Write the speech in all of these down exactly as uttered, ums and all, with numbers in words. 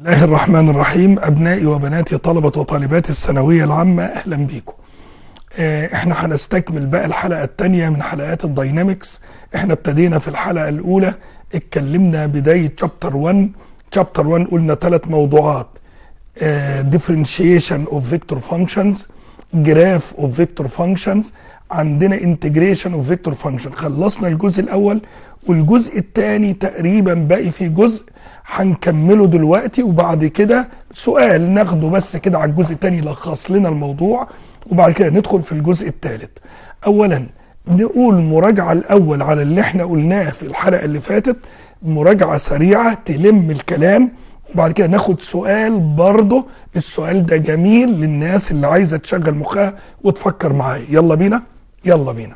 الله الرحمن الرحيم. أبنائي وبناتي طلبة وطالبات الثانوية العامة، أهلا بيكم. اه احنا هنستكمل بقى الحلقة الثانية من حلقات الداينامكس. احنا ابتدينا في الحلقة الأولى، اتكلمنا بداية شابتر واحد. شابتر واحد قلنا ثلاث موضوعات: اه differentiation of vector functions، graph of vector functions، عندنا integration of vector function. خلصنا الجزء الأول، والجزء الثاني تقريبا باقي في جزء هنكمله دلوقتي، وبعد كده سؤال ناخده بس كده على الجزء الثاني يلخص لنا الموضوع، وبعد كده ندخل في الجزء الثالث. اولا نقول مراجعه الاول على اللي احنا قلناه في الحلقه اللي فاتت، مراجعه سريعه تلم الكلام، وبعد كده ناخد سؤال برضه. السؤال ده جميل للناس اللي عايزه تشغل مخها وتفكر معايا. يلا بينا يلا بينا.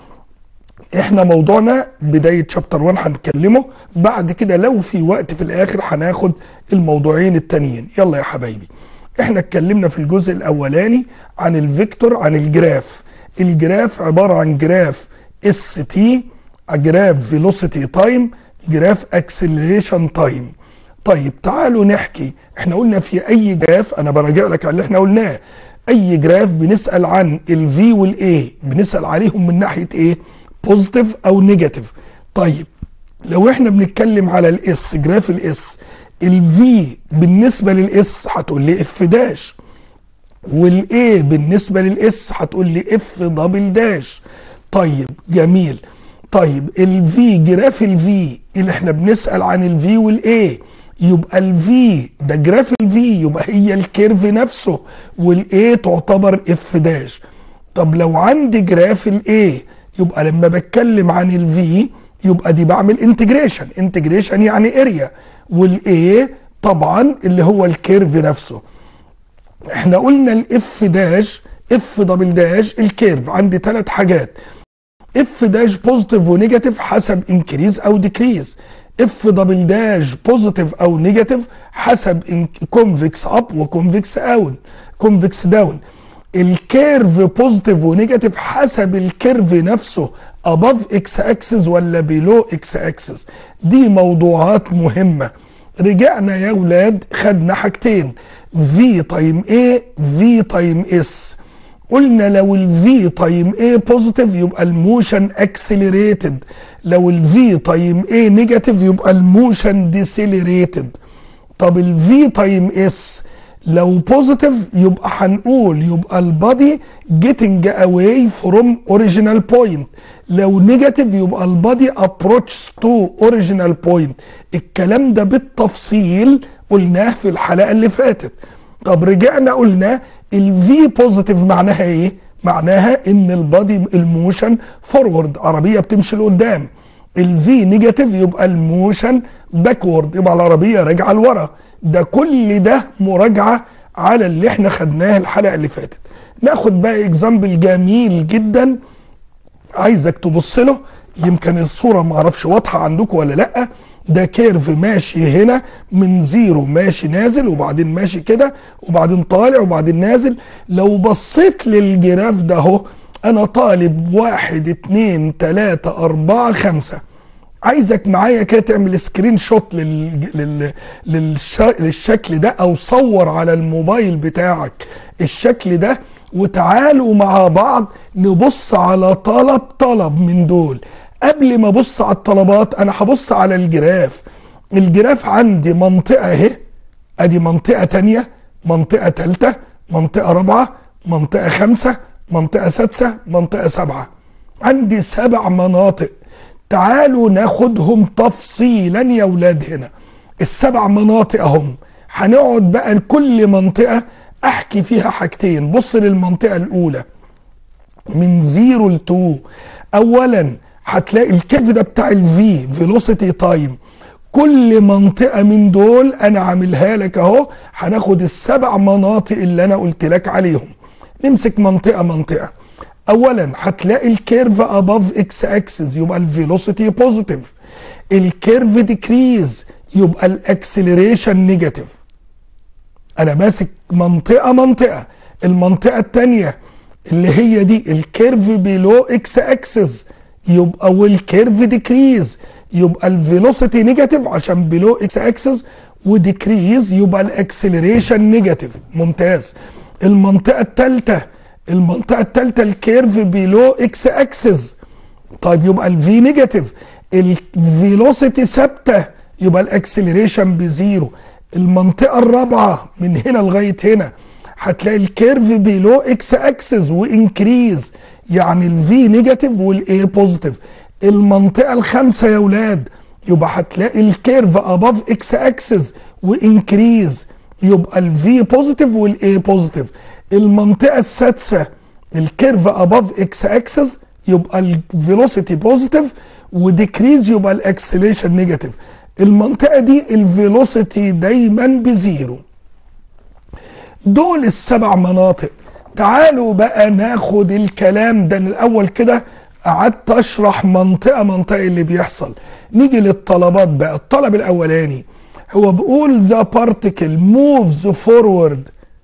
احنا موضوعنا بداية شابتر واحد هنتكلمه، بعد كده لو في وقت في الاخر هناخد الموضوعين التانيين. يلا يا حبايبي، احنا اتكلمنا في الجزء الاولاني عن الفيكتور، عن الجراف. الجراف عبارة عن جراف اس تي، جراف فيلوسيتي تايم، جراف اكسلريشن تايم. طيب تعالوا نحكي. احنا قلنا في اي جراف، انا براجع لك على اللي احنا قلناه، اي جراف بنسأل عن الفي والاي، بنسأل عليهم من ناحية ايه؟ بوزيتيف او نيجاتيف. طيب لو احنا بنتكلم على الاس، جراف الاس، الفي بالنسبه للاس هتقول لي اف داش، والاي بالنسبه للاس هتقول لي اف دبل داش. طيب جميل. طيب الفي، جراف الفي اللي احنا بنسال عن الفي والاي، يبقى الفي ده جراف الفي، يبقى هي الكيرف نفسه، والاي تعتبر اف داش. طب لو عندي جراف الاي، يبقى لما بتكلم عن الفي يبقى دي بعمل انتجريشن. انتجريشن يعني اريا، والاي طبعا اللي هو الكيرف نفسه. احنا قلنا الاف داش، اف دبل داش، الكيرف عندي ثلاث حاجات: اف داش بوزيتيف ونيجاتيف حسب انكريز او ديكريز، اف دبل داش بوزيتيف او نيجاتيف حسب كونفكس اب وكونفكس داون، كونفكس داون. الكيرف بوزيتيف ونيجاتيف حسب الكيرف نفسه above اكس اكسس ولا below اكس اكسس. دي موضوعات مهمة. رجعنا يا ولاد خدنا حاجتين: V تايم A، V تايم S. قلنا لو ال V تايم A بوزيتيف يبقى الموشن اكسلريتد، لو ال V تايم A نيجاتيف يبقى الموشن ديسيلريتد. طب ال V تايم S لو بوزيتيف يبقى هنقول يبقى البادي جيتنج اواي فروم اوريجينال بوينت، لو نيجاتيف يبقى البادي ابروتشز تو اوريجينال بوينت. الكلام ده بالتفصيل قلناه في الحلقه اللي فاتت. طب رجعنا قلنا الفي بوزيتيف معناها ايه؟ معناها ان البادي الموشن فورورد، عربيه بتمشي لقدام. الفي نيجاتيف يبقى الموشن باكورد، يبقى العربيه راجعه لورا. ده كل ده مراجعه على اللي احنا خدناه الحلقه اللي فاتت. ناخد بقى اكزامبل جميل جدا عايزك تبص له، يمكن الصوره ما اعرفش واضحه عندكم ولا لا. ده كيرف ماشي هنا من زيرو، ماشي نازل وبعدين ماشي كده وبعدين طالع وبعدين نازل. لو بصيت للجراف ده اهو، انا طالب واحد اتنين تلاته اربعه خمسه. عايزك معايا كده تعمل سكرين شوت لل... لل... للش... للشكل ده، او صور على الموبايل بتاعك الشكل ده، وتعالوا مع بعض نبص على طلب طلب من دول. قبل ما ابص على الطلبات انا هبص على الجراف. الجراف عندي منطقة اهي، ادي منطقة تانية، منطقة تالتة، منطقة رابعة، منطقة خمسة، منطقة سادسة، منطقة سبعة. عندي سبع مناطق. تعالوا ناخدهم تفصيلا يا ولاد. هنا السبع مناطق اهم، هنقعد بقى لكل منطقة احكي فيها حاجتين. بص للمنطقة الاولى من زيرو لتو. اولا هتلاقي الكيرف ده بتاع الفي، فيلوسيتي تايم. كل منطقة من دول انا عاملها لك اهو. هناخد السبع مناطق اللي انا قلت لك عليهم. نمسك منطقة منطقة. اولا هتلاقي الكيرف above اكس اكسس يبقى الفيلوسيتي بوزيتيف، الكيرف ديكريز يبقى الاكسلريشن نيجاتيف. انا ماسك منطقة منطقة. المنطقة التانية اللي هي دي الكيرف بيلو اكس اكسس يبقى والكيرف ديكريز يبقى الفيلوسيتي نيجاتيف عشان بيلو اكس اكسس، وديكريز يبقى الاكسلريشن نيجاتيف. ممتاز. المنطقه الثالثه المنطقه الثالثه الكيرف بيلو اكس اكسس، طيب يبقى الفي نيجاتيف. الفيلوسيتي ثابته يبقى الاكسلريشن بزيرو. المنطقه الرابعه من هنا لغايه هنا هتلاقي الكيرف بيلو اكس اكسس وانكريز، يعني الفي نيجاتيف والاي بوزيتيف. المنطقه الخامسه يا ولاد يبقى هتلاقي الكيرف اباف اكس اكسس وانكريز، يبقى الفي بوزيتيف والاي بوزيتيف. المنطقه السادسه الكيرف اباف اكس اكسس يبقى الفيلوسيتي بوزيتيف وديكريز يبقى الاكسلريشن نيجاتيف. المنطقه دي الفيلوسيتي دايما بزيرو. دول السبع مناطق. تعالوا بقى ناخد الكلام ده الاول كده، قعدت اشرح منطقه منطقه اللي بيحصل. نيجي للطلبات بقى. الطلب الاولاني هو بيقول the particle moves forward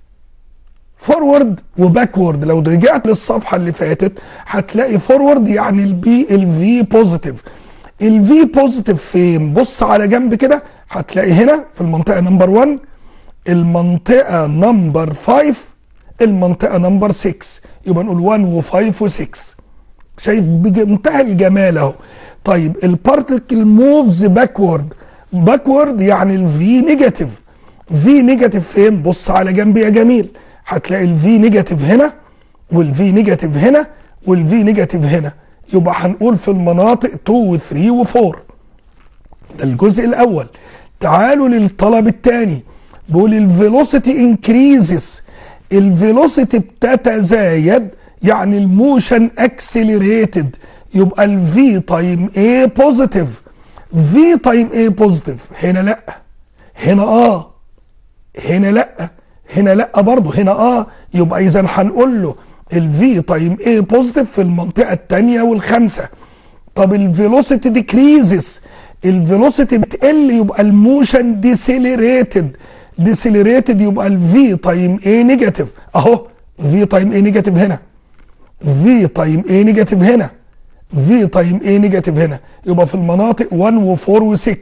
forward وباكورد. لو رجعت للصفحه اللي فاتت هتلاقي forward يعني البي الفي بوزيتيف. الفي بوزيتيف فين؟ بص على جنب كده هتلاقي هنا في المنطقه نمبر واحد، المنطقه نمبر خمسة، المنطقه نمبر ستة. يبقى نقول واحد و5 و6. شايف بمنتهى الجمال اهو. طيب البارتيكل موفز باكورد، باكورد يعني الفي نيجاتيف. في نيجاتيف فين؟ بص على جنب يا جميل هتلاقي الفي نيجاتيف هنا والفي نيجاتيف هنا والفي نيجاتيف هنا. يبقى هنقول في المناطق اتنين و3 و4. ده الجزء الاول. تعالوا للطلب الثاني بيقول الفيلوسيتي انكريزز، الفيلوسيتي بتتزايد يعني الموشن اكسلريتد، يبقى الفي تايم اي بوزيتيف. في تايم اي بوزيتيف. هنا لا، هنا اه، هنا لا، هنا لا برضه، هنا اه. يبقى اذا هنقول له الفي تايم اي بوزيتيف في المنطقه الثانيه والخامسه. طب الفيلوسيتي ديكريزز، الفيلوسيتي بتقل يبقى الموشن ديسيلريتد. ديسيلريتد يبقى الفي تايم اي نيجاتيف اهو. في تايم اي نيجاتيف هنا، في تايم اي نيجاتيف هنا، في تايم اي نيجاتيف هنا. يبقى في المناطق واحد و4 و6.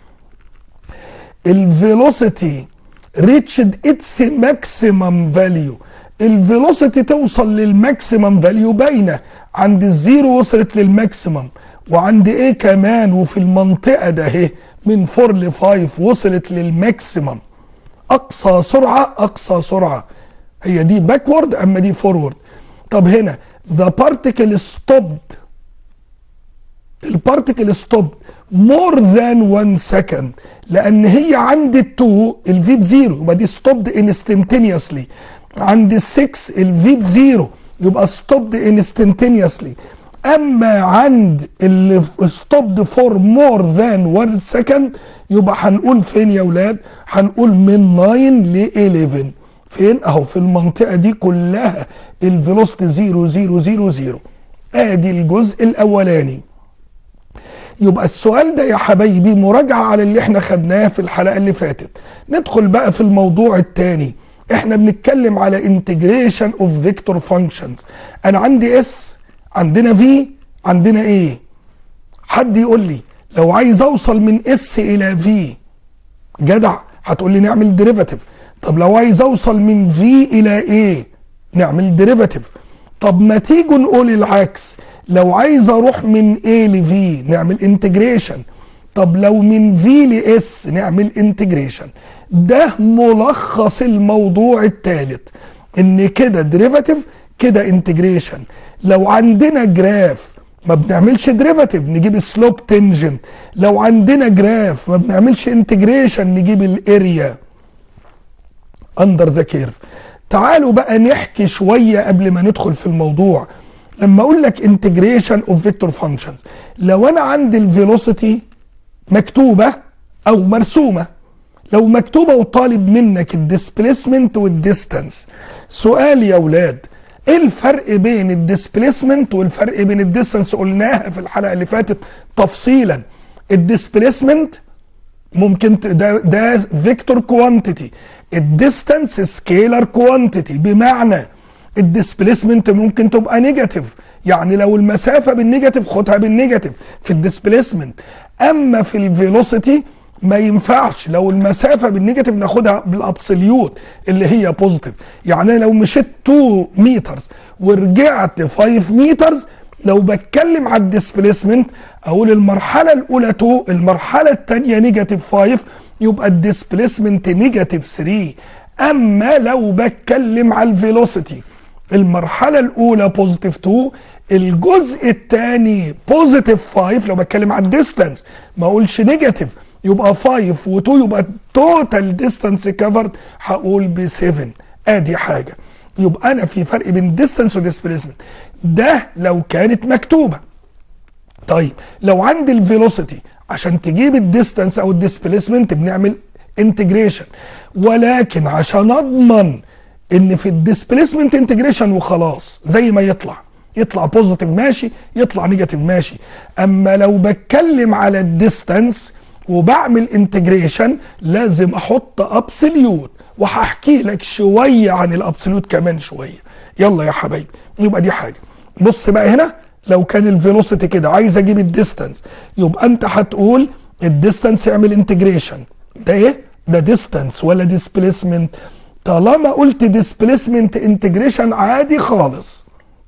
الفيلوسيتي ريتشد اتس ماكسيمم فاليو، الفيلوسيتي توصل للماكسيمم فاليو باينه. عند الزيرو وصلت للماكسيمم، وعند ايه كمان، وفي المنطقه ده اهي من أربعة ل خمسة وصلت للماكسيمم. اقصى سرعه، اقصى سرعه هي دي باكورد، اما دي فورورد. طب هنا the particle stopped، البارتيكل stopped more than one second، لان هي عند التو الفي بزيرو يبقى دي stopped instantaneously. عند السكس الفي بزيرو يبقى stopped instantaneously. اما عند اللي stopped for more than one second يبقى هنقول فين يا ولاد؟ هنقول من تسعة ل حداشر. فين؟ اهو في المنطقه دي كلها الفيلوسيتي زيرو زيرو زيرو زيرو. ادي الجزء الاولاني. يبقى السؤال ده يا حبايبي مراجعه على اللي احنا خدناه في الحلقه اللي فاتت. ندخل بقى في الموضوع الثاني. احنا بنتكلم على انتجريشن اوف فيكتور فانكشنز. انا عندي اس، عندنا في، عندنا ايه. حد يقول لي لو عايز اوصل من اس الى في، جدع هتقول لي نعمل ديريفاتيف. طب لو عايز اوصل من في الى ايه، نعمل ديريفاتيف. طب ما تيجوا نقول العكس، لو عايز اروح من A ل V نعمل انتجريشن. طب لو من V ل S نعمل انتجريشن. ده ملخص الموضوع الثالث، ان كده ديريفاتيف كده انتجريشن. لو عندنا جراف ما بنعملش ديريفاتيف نجيب سلوب تنجنت. لو عندنا جراف ما بنعملش انتجريشن نجيب الاريا اندر ذا كيرف. تعالوا بقى نحكي شويه قبل ما ندخل في الموضوع. لما اقول لك انتجريشن اوف فيكتور فانكشنز، لو انا عندي الفيلوسيتي مكتوبه او مرسومه، لو مكتوبه وطالب منك الديسبيسمنت والديستانس، سؤال يا اولاد ايه الفرق بين الديسبيسمنت والفرق بين الديستانس؟ قلناها في الحلقه اللي فاتت تفصيلا. الديسبيسمنت ممكن ده ده فيكتور كوانتيتي، الديستانس سكيلر كوانتيتي، بمعنى الديسبيسمنت ممكن تبقى نيجاتيف، يعني لو المسافه بالنيجاتيف خدها بالنيجاتيف في الديسبيسمنت. اما في الفيلوسيتي ما ينفعش لو المسافه بالنيجاتيف ناخدها بالابسوليوت اللي هي بوزيتيف. يعني لو مشيت اتنين مترز ورجعت خمسة مترز، لو بتكلم على الديسبليسمنت اقول المرحله الاولى اتنين، المرحله الثانيه نيجاتيف خمسة، يبقى الديسبليسمنت نيجاتيف تلاتة. اما لو بتكلم على الفيلوسيتي، المرحله الاولى بوزيتيف اتنين، الجزء الثاني بوزيتيف خمسة. لو بتكلم على الديستانس ما اقولش نيجاتيف، يبقى خمسة و2 يبقى توتال ديستانس كفرد هقول ب سبعة. ادي حاجه. يبقى انا في فرق بين ديستانس وديسبليسمنت، ده لو كانت مكتوبه. طيب لو عندي الفيلوسيتي عشان تجيب الديستانس او الديسبليسمنت بنعمل انتجريشن، ولكن عشان اضمن ان في الديسبليسمنت انتجريشن وخلاص زي ما يطلع، يطلع بوزيتيف ماشي، يطلع نيجاتيف ماشي. اما لو بتكلم على الديستانس وبعمل انتجريشن لازم احط ابسوليوت، وهحكي لك شويه عن الابسوليوت كمان شويه. يلا يا حبايبي، يبقى دي حاجه. بص بقى هنا، لو كان الفيلوسيتي كده عايز اجيب الديستانس، يبقى انت هتقول الديستانس اعمل انتجريشن. ده ايه؟ ده ديستانس ولا ديسبليسمنت؟ طالما قلت ديسبليسمنت انتجريشن عادي خالص.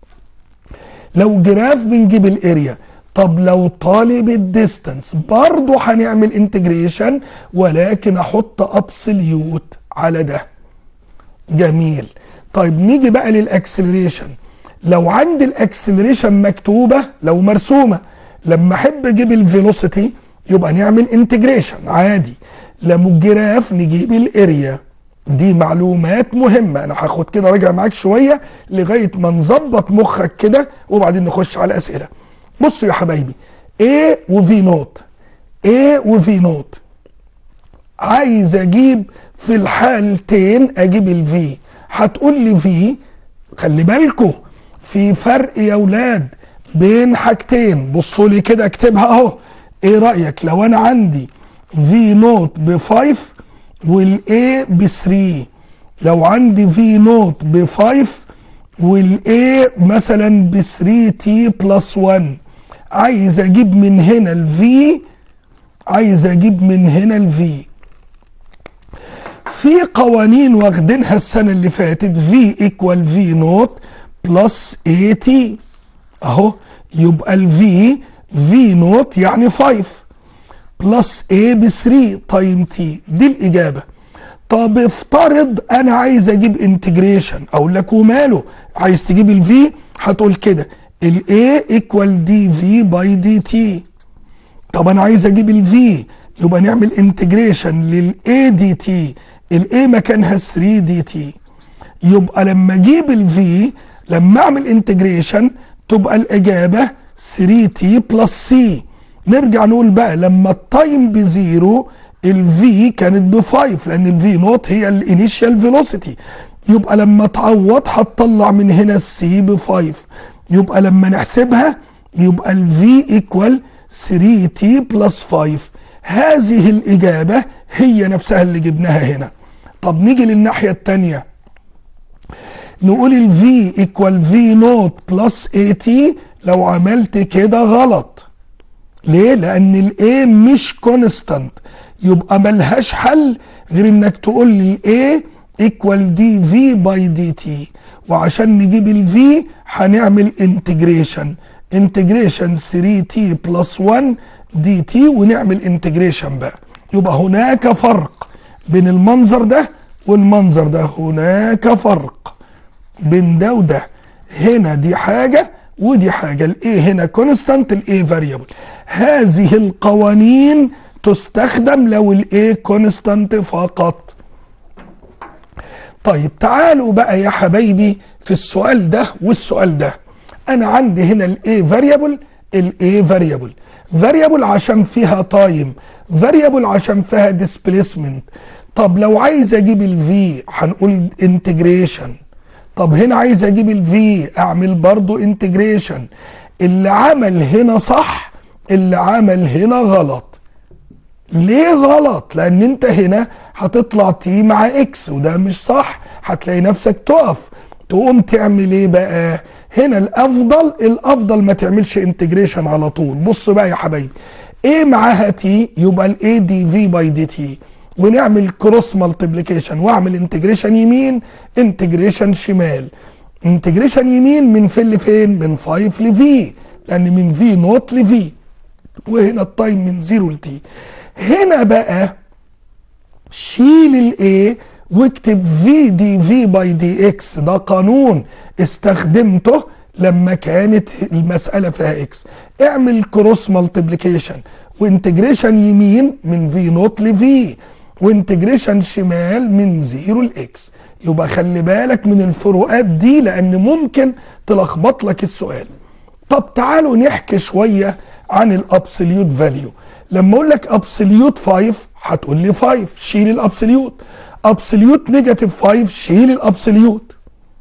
لو جراف بنجيب الاريا. طب لو طالب الديستانس برضه هنعمل انتجريشن، ولكن احط ابسوليوت على ده. جميل. طيب نيجي بقى للاكسلريشن. لو عندي الاكسلريشن مكتوبه، لو مرسومه، لما احب اجيب الفيلوسيتي يبقى نعمل انتجريشن عادي. لما الجراف نجيب الاريا. دي معلومات مهمه، انا هاخد كده راجع معاك شويه لغايه ما نظبط مخك كده وبعدين نخش على الاسئله. بصوا يا حبايبي، A وفي نوت، A وفي نوت، عايز اجيب في الحالتين اجيب الفي. هتقول لي في، خلي بالكم في فرق يا اولاد بين حاجتين. بصوا لي كده اكتبها اهو. ايه رايك لو انا عندي في نوت ب خمسة والاي ب تلاتة؟ لو عندي في نوت ب خمسة والاي مثلا ب تلاتة تي بلس واحد، عايز اجيب من هنا الفي، عايز اجيب من هنا الفي. في قوانين واخدينها السنه اللي فاتت، في ايكوال في نوت بلس اي تي اهو. يبقى الفي في نوت يعني خمسة بلس اي ب تلاتة تايم تي. دي الاجابه. طب افترض انا عايز اجيب انتجريشن، اقول لك وماله، عايز تجيب الفي هتقول كده الاي ايكوال دي في باي دي تي. طب انا عايز اجيب الفي يبقى نعمل انتجريشن للاي دي تي، الاي مكانها تلاتة دي تي. يبقى لما اجيب الفي لما اعمل انتجريشن تبقى الاجابه تلاتة تي بلس سي. نرجع نقول بقى لما التايم بزيرو الفي كانت بخمسة، لان الفي نوت هي الانيشال فيلوسيتي. يبقى لما تعوض هتطلع من هنا السي بخمسة. يبقى لما نحسبها يبقى الفي ايكوال تلاتة تي بلس خمسة. هذه الاجابه هي نفسها اللي جبناها هنا. طب نيجي للناحيه الثانيه، نقول الفي ايكوال في نوت بلس اي تي. لو عملت كده غلط. ليه؟ لان الاي مش كونستانت، يبقى ملهاش حل غير انك تقول لي الاي ايكوال دي في باي دي تي. وعشان نجيب الفي هنعمل انتجريشن، انتجريشن تلاتة تي بلس واحد دي تي، ونعمل انتجريشن بقى. يبقى هناك فرق بين المنظر ده والمنظر ده، هناك فرق بين ده وده. هنا دي حاجه ودي حاجه، الاي هنا كونستانت، الاي فاريبل. هذه القوانين تستخدم لو الاي كونستانت فقط. طيب تعالوا بقى يا حبايبي في السؤال ده والسؤال ده. انا عندي هنا الاي فاريبل، الاي فاريبل فاريبل عشان فيها تايم، فاريبل عشان فيها ديسبليسمنت. طب لو عايز اجيب الفي هنقول انتجريشن. طب هنا عايز اجيب الفي اعمل برضو انتجريشن. اللي عمل هنا صح، اللي عمل هنا غلط. ليه غلط؟ لان انت هنا هتطلع تي مع اكس وده مش صح، هتلاقي نفسك تقف. تقوم تعمل ايه بقى؟ هنا الافضل الافضل ما تعملش انتجريشن على طول. بص بقى يا حبايبي، A معاها تي يبقى الاي دي في باي دي تي، ونعمل كروس مالتيبليكيشن واعمل انتجريشن يمين انتجريشن شمال. انتجريشن يمين من فين لفين؟ من خمسة لفي، لان من في نوت لفي، وهنا التايم من صفر لتي. هنا بقى شيل الاي واكتب في دي في باي دي اكس، ده قانون استخدمته لما كانت المسألة فيها اكس. اعمل كروس مالتيبليكيشن وانتجريشن يمين من في نوت لفي، وانتجريشن شمال من صفر لاكس. يبقى خلي بالك من الفروقات دي لان ممكن تلخبط لك السؤال. طب تعالوا نحكي شوية عن الابسوليوت فاليو. لما اقول لك ابسوليوت خمسة هتقول لي خمسة، شيل الابسوليوت. ابسوليوت نيجاتيف خمسة، شيل الابسوليوت.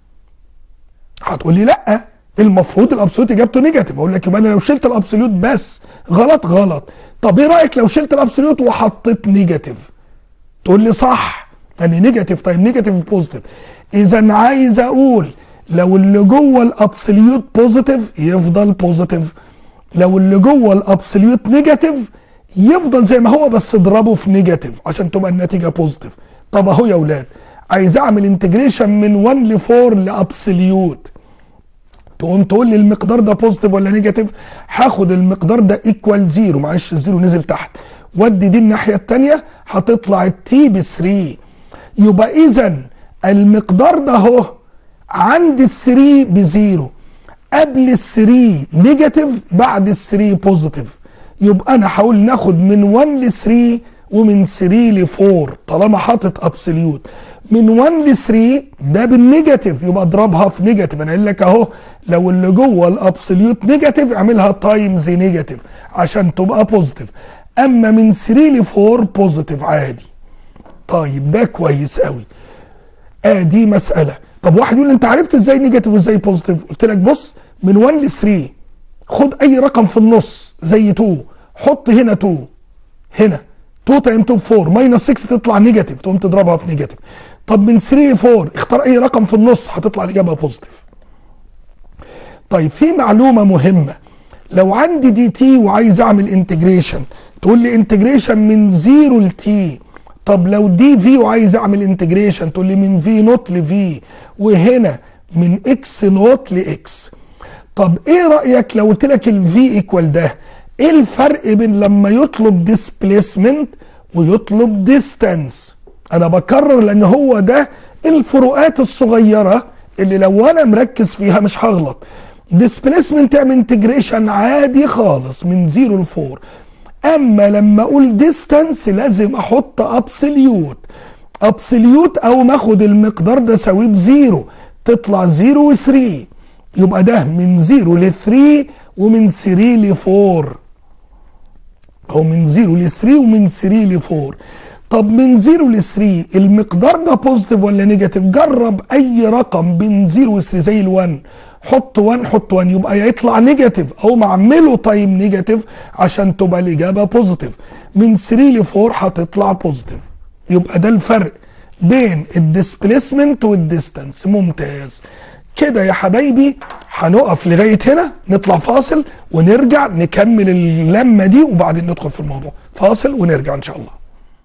هتقول لي لا، المفروض الابسوليوت اجابته نيجاتيف. اقول لك يبقى انا لو شلت الابسوليوت بس غلط غلط. طب ايه رايك لو شلت الابسوليوت وحطيت نيجاتيف؟ تقول لي صح، يعني نيجاتيف. طيب نيجاتيف بوزيتيف، اذا عايز اقول لو اللي جوه الابسوليوت بوزيتيف يفضل بوزيتيف، لو اللي جوه الابسوليوت نيجاتيف يفضل زي ما هو بس اضربه في نيجاتيف عشان تبقى النتيجه بوزيتيف. طب اهو يا اولاد عايز اعمل انتجريشن من واحد ل أربعة لابسوليوت، تقوم تقول لي المقدار ده بوزيتيف ولا نيجاتيف؟ هاخد المقدار ده ايكوال زيرو، معلش الزيرو نزل تحت، ودي دي الناحيه الثانيه هتطلع التي ب تلاتة. يبقى اذا المقدار ده اهو عند ال تلاتة بزيرو، قبل ال تلاتة نيجاتيف، بعد ال تلاتة بوزيتيف. يبقى انا هقول ناخد من واحد ل تلاتة ومن تلاتة ل أربعة طالما حاطط ابسوليوت. من واحد ل تلاتة ده بالنيجاتيف يبقى اضربها في نيجاتيف. انا قايل لك اهو لو اللي جوه الابسوليوت نيجاتيف اعملها تايمز نيجاتيف عشان تبقى بوزيتيف، اما من تلاتة ل أربعة بوزيتيف عادي. طيب ده كويس قوي، ادي مساله. طب واحد يقول لي انت عرفت ازاي نيجاتيف وازاي بوزيتيف؟ قلت لك بص، من واحد ل تلاتة خد اي رقم في النص زي اتنين، حط هنا اتنين، هنا اتنين تايم اتنين أربعة، ماينس ستة تطلع نيجاتيف، تقوم تضربها في نيجاتيف. طب من تلاتة ل أربعة اختار اي رقم في النص هتطلع الاجابه بوزيتيف. طيب في معلومه مهمه، لو عندي دي تي وعايز اعمل انتجريشن تقول لي انتجريشن من صفر لتي. طب لو دي في وعايز اعمل انتجريشن تقول لي من في نوت لفي، وهنا من اكس نوت لاكس. طب ايه رايك لو قلت لك الفي ايكوال ده؟ ايه الفرق بين لما يطلب ديسبليسمنت ويطلب ديستانس؟ انا بكرر لان هو ده الفروقات الصغيره اللي لو انا مركز فيها مش هغلط. ديسبليسمنت تعمل انتجريشن عادي خالص من صفر ل أربعة، اما لما اقول ديستانس لازم احط ابسوليوت. ابسوليوت او ما اخد المقدار ده اساويه بزيرو، تطلع صفر و تلاتة. يبقى ده من صفر ل تلاتة ومن تلاتة ل أربعة، او من صفر ل تلاتة ومن تلاتة ل أربعة. طب من صفر ل تلاتة المقدار ده بوزيتيف ولا نيجاتيف؟ جرب اي رقم بين صفر و تلاتة زي ال1، حط واحد حط واحد، يبقى يا يطلع نيجاتيف او معمله تايم نيجاتيف عشان تبقى الاجابه بوزيتيف. من تلاتة ل أربعة هتطلع بوزيتيف. يبقى ده الفرق بين الديسبليسمنت والديستانس. ممتاز كده يا حبايبي، هنقف لغايه هنا، نطلع فاصل ونرجع نكمل اللمه دي وبعدين ندخل في الموضوع. فاصل ونرجع ان شاء الله.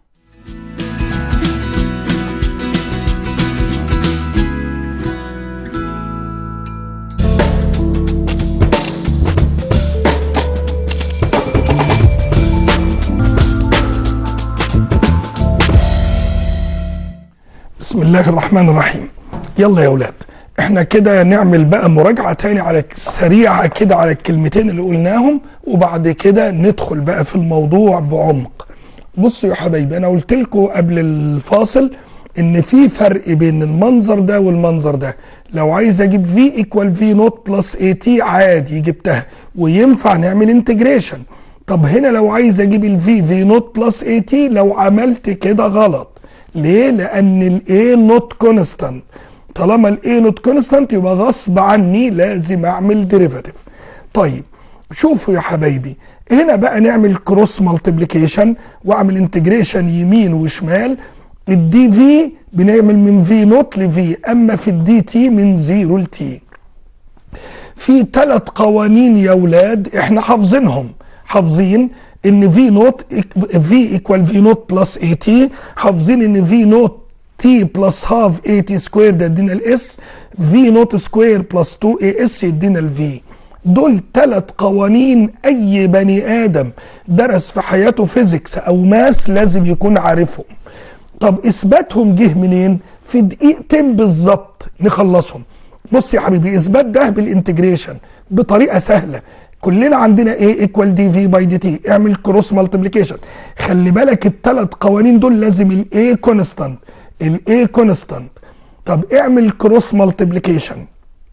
بسم الله الرحمن الرحيم. يلا يا اولاد احنا كده نعمل بقى مراجعة تاني على سريعة كده على الكلمتين اللي قلناهم، وبعد كده ندخل بقى في الموضوع بعمق. بصوا يا حبايبي، انا قلت لكم قبل الفاصل ان في فرق بين المنظر ده والمنظر ده. لو عايز اجيب في ايكوال في نوت بلس اي تي عادي جبتها وينفع نعمل انتجريشن. طب هنا لو عايز اجيب الفي في نوت بلس اي تي لو عملت كده غلط. ليه؟ لان الاي نوت كونستانت، طالما الاي نوت كونستانت يبقى غصب عني لازم اعمل ديريفاتيف. طيب شوفوا يا حبايبي، هنا بقى نعمل كروس مالتيبليكيشن واعمل انتجريشن يمين وشمال. الدي في بنعمل من في نوت لفي، اما في الدي تي من صفر لتي. في ثلاث قوانين يا اولاد احنا حافظينهم، حافظين ان في نوت في ايكوال في نوت بلس اي تي، حافظين ان في نوت تي بلس هاف اي تي سكوير ده يدينا الاس، في نوت سكوير بلس اتنين اي اس يدينا الفي. دول ثلاث قوانين اي بني ادم درس في حياته فيزيكس او ماس لازم يكون عارفهم. طب اثباتهم جه منين؟ في دقيقتين بالظبط نخلصهم. بص يا حبيبي، اثبات ده بالانتجريشن بطريقه سهله. كلنا عندنا ايه ايكوال دي في باي دي تي، اعمل كروس مالتيبليكيشن. خلي بالك الثلاث قوانين دول لازم الاي كونستانت، الاي كونستانت. طب اعمل كروس مالتيبليكيشن،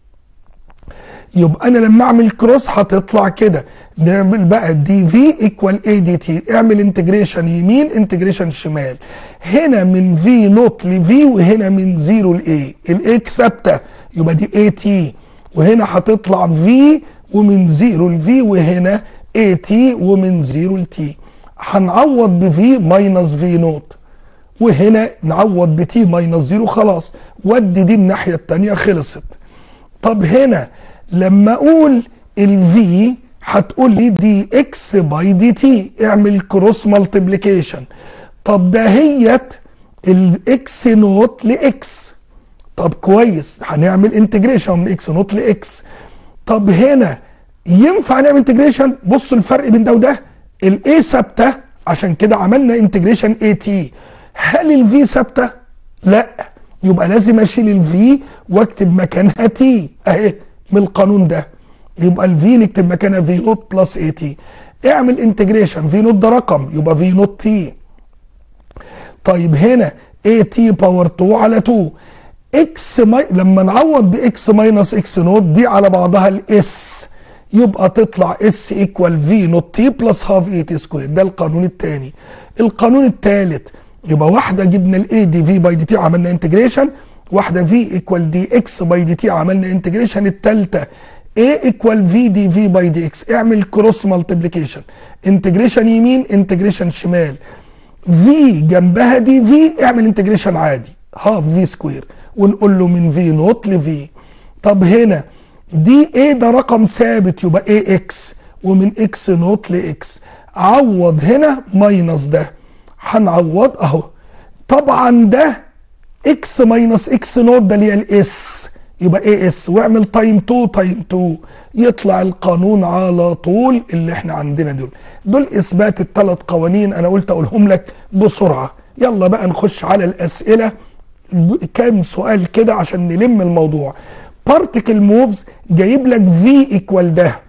يبقى انا لما اعمل كروس هتطلع كده. نعمل بقى دي في ايكوال اي دي تي، اعمل انتجريشن يمين انتجريشن شمال. هنا من في نوت لفي وهنا من زيرو لاي، الاي ثابته يبقى دي اي تي، وهنا هتطلع في ومن زيرو لفي، وهنا اي تي ومن زيرو لتي. هنعوض بفي ماينس في نوت، وهنا نعوض بتي ماينس زيرو. خلاص ودي دي الناحيه الثانيه خلصت. طب هنا لما اقول الفي هتقول لي دي اكس باي دي تي، اعمل كروس مالتيبليكيشن. طب ده هيت الاكس نوت لاكس، طب كويس هنعمل انتجريشن من اكس نوت لاكس. طب هنا ينفع نعمل انتجريشن؟ بص الفرق بين ده وده، الاي ثابته عشان كده عملنا انتجريشن اي تي. هل الفي ثابته؟ لا، يبقى لازم اشيل الفي واكتب مكانها تي اهي من القانون ده. يبقى الفي نكتب مكانها في نوت بلس اي تي. اعمل انتجريشن، في نوت ده رقم يبقى في نوت تي. طيب هنا اي تي باور اتنين على اتنين اكس ماي... لما نعوض باكس ماينس اكس نوت دي على بعضها الاس، يبقى تطلع اس ايكوال في نوت تي بلس هاف اي تي سكوير. ده القانون الثاني. القانون الثالث يبقى واحده جبنا الاي دي في باي دي تي عملنا انتجريشن، واحده في ايكوال دي اكس باي دي تي عملنا انتجريشن، الثالثه A ايكوال في دي في باي دي اكس. اعمل كروس مالتيبليكيشن، انتجريشن يمين انتجريشن شمال. في جنبها دي في، اعمل انتجريشن عادي هاف في سكوير، ونقول له من في نوت لفي. طب هنا دي ايه ده رقم ثابت يبقى اي اكس، ومن اكس نوت لاكس. عوض هنا ماينس ده، هنعوض اهو. طبعا ده اكس ماينس اكس نوت ده اللي هي الاس، يبقى اي اس، واعمل تايم اتنين تايم اتنين، يطلع القانون على طول اللي احنا عندنا. دول دول اثبات الثلاث قوانين، انا قلت اقولهم لك بسرعه. يلا بقى نخش على الاسئله، كام سؤال كده عشان نلم الموضوع. بارتيكل موفز جايب لك في ايكوال ده،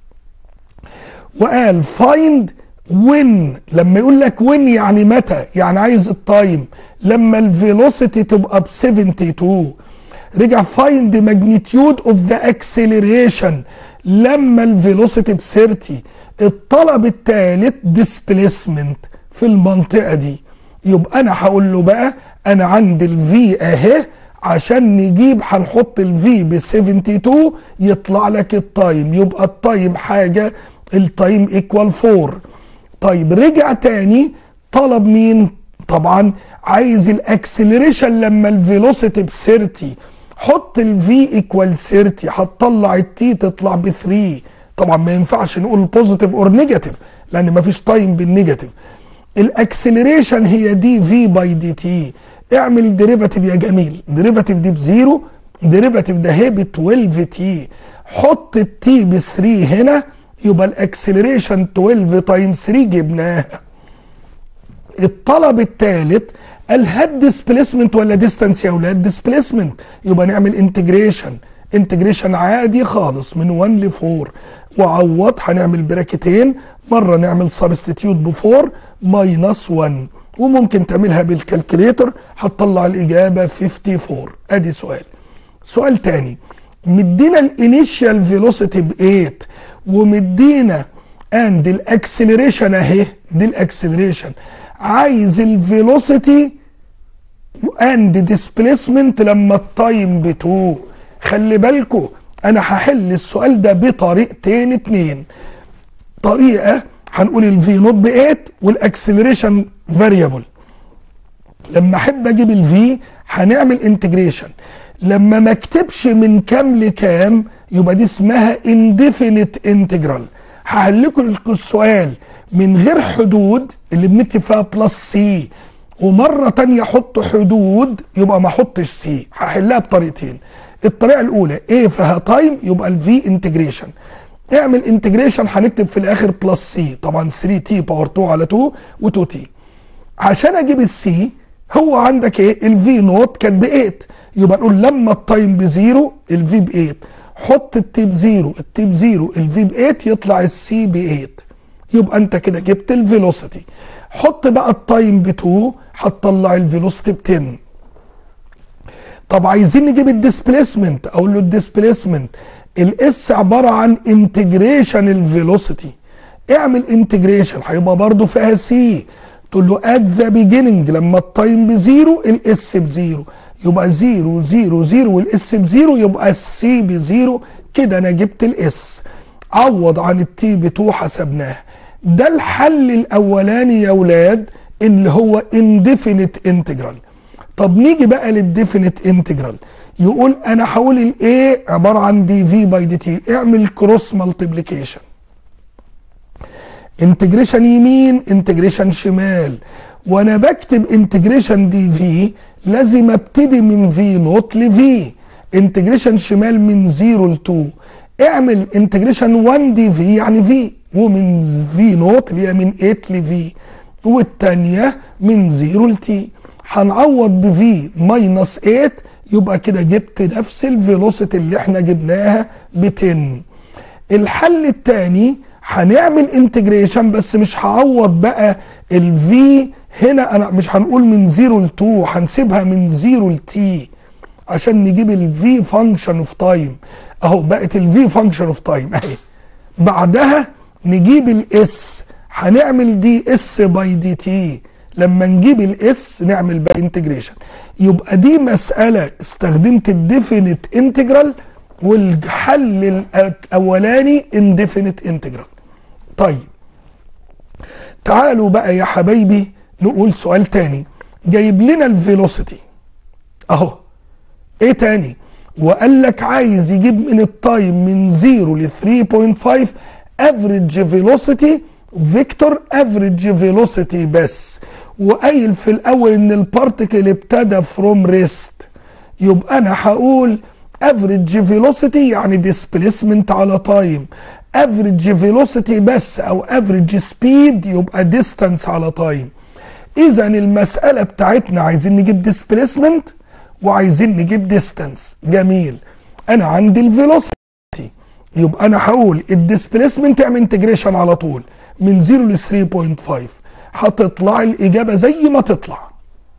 وقال فايند وين. لما يقول لك وين يعني متى، يعني عايز التايم لما الفيلوسيتي تبقى ب سبعة وسبعين. رجع فايند ماجنتيود اوف ذا اكسلريشن لما الفيلوسيتي ب ثلاثين. الطلب الثالث ديسبليسمنت في المنطقه دي. يبقى انا هقول له بقى انا عندي الفي اهي، عشان نجيب هنحط الفي ب سبعة وسبعين يطلع لك التايم، يبقى التايم حاجه، التايم ايكوال اربعة. طيب رجع تاني طلب مين؟ طبعا عايز الاكسلريشن لما الفيلوسيتي ب ثلاثين. حط الفي ايكوال ثلاثين، هتطلع التي تطلع ب ثلاثة. طبعا ما ينفعش نقول بوزيتيف اور نيجاتيف لان ما فيش تايم بالنيجاتيف. الاكسلريشن هي دي في باي دي تي. اعمل ديريفاتيف يا جميل، ديريفاتيف دي بزيرو، ديريفاتيف ده هي ب اتناشر تي. حط التي ب ثلاثة هنا، يبقى الاكسلريشن اتناشر تايمز ثلاثة جبناها. الطلب الثالث قال هاد ديسبليسمنت ولا ديستانس يا اولاد؟ ديسبليسمنت، يبقى نعمل انتجريشن، انتجريشن عادي خالص من واحد ل اربعة، وعوض هنعمل براكتين، مره نعمل سبستيتيوت ب اربعة ماينس واحد، وممكن تعملها بالكالكوليتر هتطلع الاجابه اربعة وخمسين. ادي سؤال. سؤال تاني، مدينا الانيشال فيلوسيتي ب تمانية، ومدينا اند الاكسلريشن اهي، دي الاكسلريشن، عايز الفيلوسيتي اند ديسبليسمنت لما التايم ب اتنين. خلي بالكو انا هحل السؤال ده بطريقتين اتنين. طريقه هنقول الفي نوت ب تمانية والاكسلريشن فاريبل. لما احب اجيب الفي هنعمل انتجريشن، لما ما اكتبش من كام لكام يبقى دي اسمها انديفينيت انتجرال. هحل لكم السؤال من غير حدود اللي بنكتب فيها بلس سي، ومره تانية احط حدود يبقى ما احطش سي. هحلها بطريقتين. الطريقه الاولى ايه فيها تايم يبقى الفي انتجريشن، اعمل انتجريشن هنكتب في الاخر بلس سي، طبعا ثري تي باور اتنين على اتنين و2 تي. عشان اجيب السي هو عندك ايه الفي نوت كانت ب تمانية، يبقى نقول لما التايم بزيرو الفي ب تمانية، حط التي بزيرو التي بزيرو الفي ب تمانية يطلع السي ب تمانية، يبقى انت كده جبت الفيلوسيتي. حط بقى التايم ب اتنين هتطلع الفيلوسيتي ب عشرة. طب عايزين نجيب الديسبليسمنت، اقول له الديسبليسمنت الاس عباره عن انتجريشن الفيلوسيتي، اعمل انتجريشن هيبقى برضه فيها سي، تقول له ات ذا بيجيننج لما التايم بزيرو الاس بزيرو، يبقى زيرو زيرو زيرو والاس بزيرو يبقى السي بزيرو. كده انا جبت الاس. عوض عن التي ب اتنين حسبناها. ده الحل الاولاني يا ولاد اللي هو indefinite integral. طب نيجي بقى للديفينيت انتجرال، يقول انا هقول الايه عباره عن دي في باي دي تي، اعمل كروس مالتيبليكيشن، انتجريشن يمين انتجريشن شمال، وانا بكتب انتجريشن دي في لازم ابتدي من في نوت لفي، انتجريشن شمال من صفر ل اتنين، اعمل انتجريشن واحد دي في يعني في، ومن في نوت اللي هي من تمانية لفي، والثانيه من صفر لتي. هنعوض بفي ماينس تمانية، يبقى كده جبت نفس الفيلوسيتي اللي احنا جبناها ب عشرة. الحل الثاني هنعمل انتجريشن بس مش هعوض بقى الفي هنا، انا مش هنقول من صفر ل اتنين، هنسيبها من صفر لتي عشان نجيب الفي فانكشن اوف تايم. اهو بقت الفي فانكشن اوف تايم اهي. بعدها نجيب الاس، هنعمل دي اس باي دي تي، لما نجيب الاس نعمل بقى انتجريشن. يبقى دي مساله استخدمت الديفينيت انتجرال، والحل الاولاني انديفينيت انتجرال. طيب تعالوا بقى يا حبايبي نقول سؤال تاني. جايب لنا الفيلوسيتي اهو، ايه تاني؟ وقال لك عايز يجيب من التايم من صفر ل تلاتة فاصلة خمسة افريج فيلوسيتي فيكتور افريج فيلوسيتي بس، وقايل في الاول ان البارتيكل ابتدى فروم ريست، يبقى انا هقول افريج فيلوسيتي يعني ديسبليسمنت على تايم، افريج فيلوسيتي بس او افريج سبيد يبقى ديستانس على تايم. اذا المساله بتاعتنا عايزين نجيب ديسبليسمنت وعايزين نجيب ديستانس. جميل، انا عندي الفيلوسيتي، يبقى انا هقول الديسبليسمنت اعمل انتجريشن على طول من صفر ل تلاتة فاصلة خمسة، هتطلع الاجابه زي ما تطلع.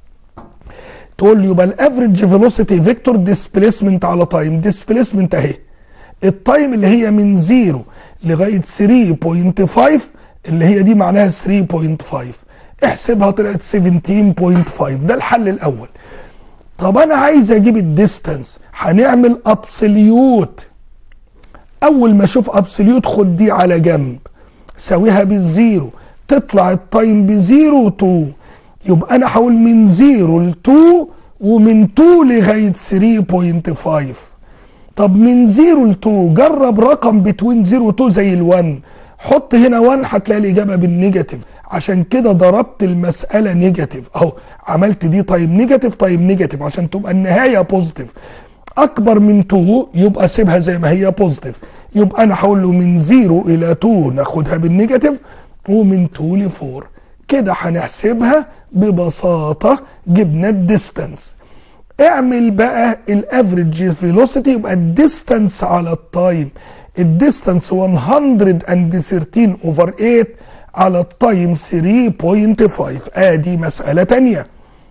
تقول لي يبقى الافريج فيلوسيتي فيكتور ديسبليسمنت على تايم، ديسبليسمنت اهي التايم اللي هي من صفر لغايه تلاتة فاصلة خمسة اللي هي دي معناها تلاتة فاصلة خمسة، احسبها طلعت سبعتاشر فاصلة خمسة. ده الحل الاول. طب انا عايز اجيب الديستانس، هنعمل ابسوليوت. اول ما اشوف ابسوليوت خد دي على جنب ساويها بالزيرو، تطلع التايم بزيرو واتنين، يبقى انا هقول من صفر ل اتنين ومن اتنين لغايه تلاتة فاصلة خمسة. طب من صفر ل اتنين جرب رقم بين صفر و اتنين زي ال1، حط هنا واحد هتلاقي الاجابه بالنيجاتيف، عشان كده ضربت المساله نيجاتيف اهو، عملت دي تايم نيجاتيف تايم نيجاتيف عشان تبقى النهايه بوزيتيف. اكبر من اتنين يبقى سيبها زي ما هي بوزيتيف، يبقى انا هقول له من صفر الى اتنين ناخدها بالنيجاتيف، ومن اتنين ل اربعة. كده هنحسبها ببساطه، جبنا الديستانس. اعمل بقى الافريج فيلوسيتي، يبقى الديستانس على التايم، الديستانس مية وتلتاشر اوفر تمانية على التايم تلاتة فاصلة خمسة. ادي مساله تانيه.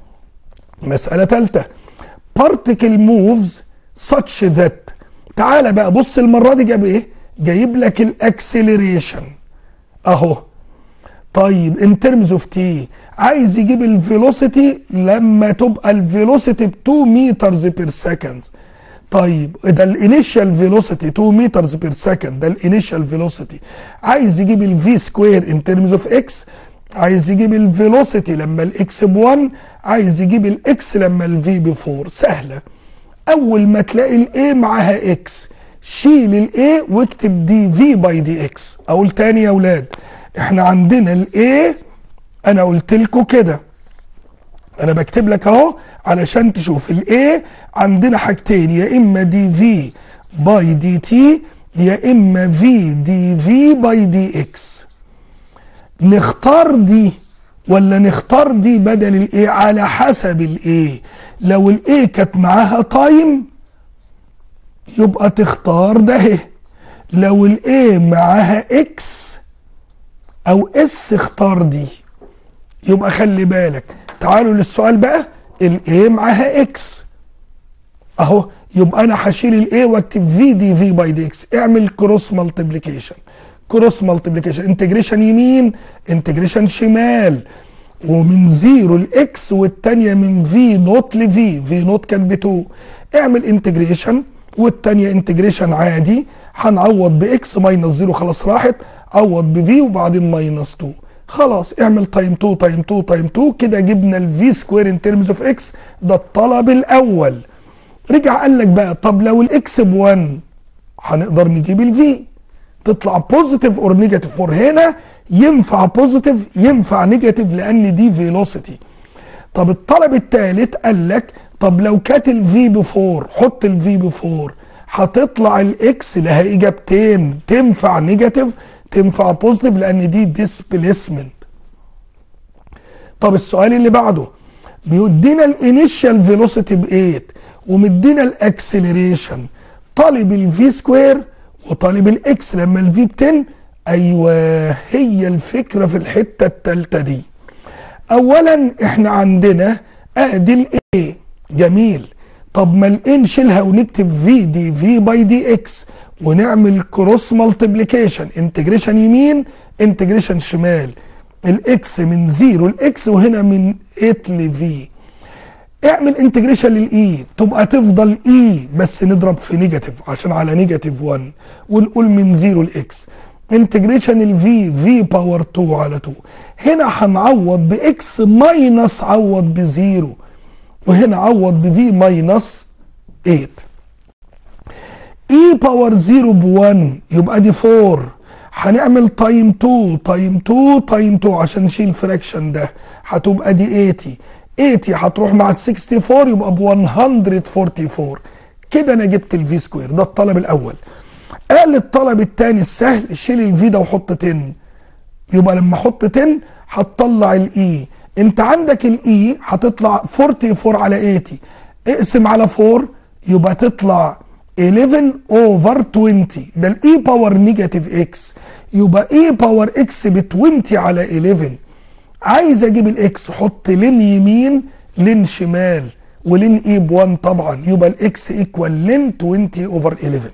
مساله ثالثه particle moves such that. تعالى بقى بص المره دي جاب ايه؟ جايب لك الاكسلريشن اهو. طيب ان ترمز اوف تي عايز يجيب الفيلوسيتي لما تبقى الفيلوسيتي ب اتنين مترز بير سكند. طيب ده الانيشال فيلوسيتي اتنين مترز بير سكند، ده الانيشال فيلوسيتي. عايز يجيب الفي سكوير ان ترمز اوف اكس، عايز يجيب الفيلوسيتي لما الاكس ب واحد، عايز يجيب الاكس لما الفي ب اربعة. سهله. اول ما تلاقي الاي معاها اكس شيل الاي واكتب دي في باي دي اكس. اقول تاني يا اولاد، احنا عندنا الاي، انا قلت لكم كده، انا بكتب لك اهو علشان تشوف الاي عندنا حاجتين، يا اما دي في باي دي تي يا اما في دي في باي دي اكس. نختار دي ولا نختار دي بدل الايه؟ على حسب الايه. لو الايه كانت معاها تايم يبقى تختار ده اهي، لو الايه معاها اكس او اس اختار دي. يبقى خلي بالك، تعالوا للسؤال بقى، الايه معاها اكس اهو، يبقى انا هشيل الايه واكتب في دي في باي دي اكس. اعمل كروس مالتيبليكيشن، كروس مالتيبليكيشن، انتجريشن يمين انتجريشن شمال، ومن زيرو لاكس والثانيه من في نوت لفي، في نوت كانت ب اتنين. اعمل انتجريشن والثانيه انتجريشن عادي، هنعوض باكس ماينس زيرو خلاص راحت، عوض بفي وبعدين ماينس اتنين. خلاص اعمل تايم اتنين تايم اتنين تايم اتنين، كده جبنا الفي سكوير ان ترمز اوف اكس. ده الطلب الاول. رجع قال لك بقى طب لو الاكس ب واحد هنقدر نجيب الفي، تطلع بوزيتيف اور نيجاتيف فور. هنا ينفع بوزيتيف ينفع نيجاتيف لان دي فيلوسيتي. طب الطلب الثالث قال لك طب لو كانت الفي ب اربعة، حط الفي ب اربعة، هتطلع الاكس لها اجابتين، تنفع نيجاتيف تنفع بوزيتيف لان دي ديسبيسمنت. طب السؤال اللي بعده بيدينا الانيشال فيلوسيتي ب تمانية ومدينا الاكسلريشن، طالب الفي سكوير وطالب الاكس لما الفي ب عشرة. ايوه هي الفكره في الحته الثالثه دي. اولا احنا عندنا ادي الاي جميل، طب ما الاي نشيلها ونكتب في دي في باي دي اكس ونعمل كروس مالتيبليكيشن، انتجريشن يمين انتجريشن شمال، الاكس من زيرو لاكس وهنا من تمانية لفي. اعمل انتجريشن للاي تبقى تفضل اي بس نضرب في نيجاتيف عشان على نيجاتيف واحد، ونقول من زيرو لاكس انتجريشن الفي في باور اتنين على اتنين. هنا هنعوض باكس ماينس عوض بزيرو، وهنا عوض بفي ماينس تمانية. اي باور زيرو ب واحد يبقى دي اربعة، هنعمل تايم اتنين تايم اتنين تايم اتنين عشان نشيل الفراكشن ده، هتبقى دي تمانين. تمانين هتروح مع ال اربعة وستين يبقى ب مية واربعة واربعين. كده انا جبت الفي سكوير. ده الطلب الاول. قال الطلب الثاني السهل، شيل الفي ده وحط عشرة، يبقى لما احط عشرة هتطلع الاي. انت عندك الاي هتطلع اربعة واربعين على تمانين، اقسم على اربعة يبقى تطلع حداشر اوفر عشرين. ده الاي باور نيجاتيف اكس، يبقى اي باور اكس ب عشرين على حداشر. عايز اجيب الاكس، حط لين يمين لين شمال، ولين اي ب واحد طبعا، يبقى الاكس ايكوال لين عشرين اوفر حداشر.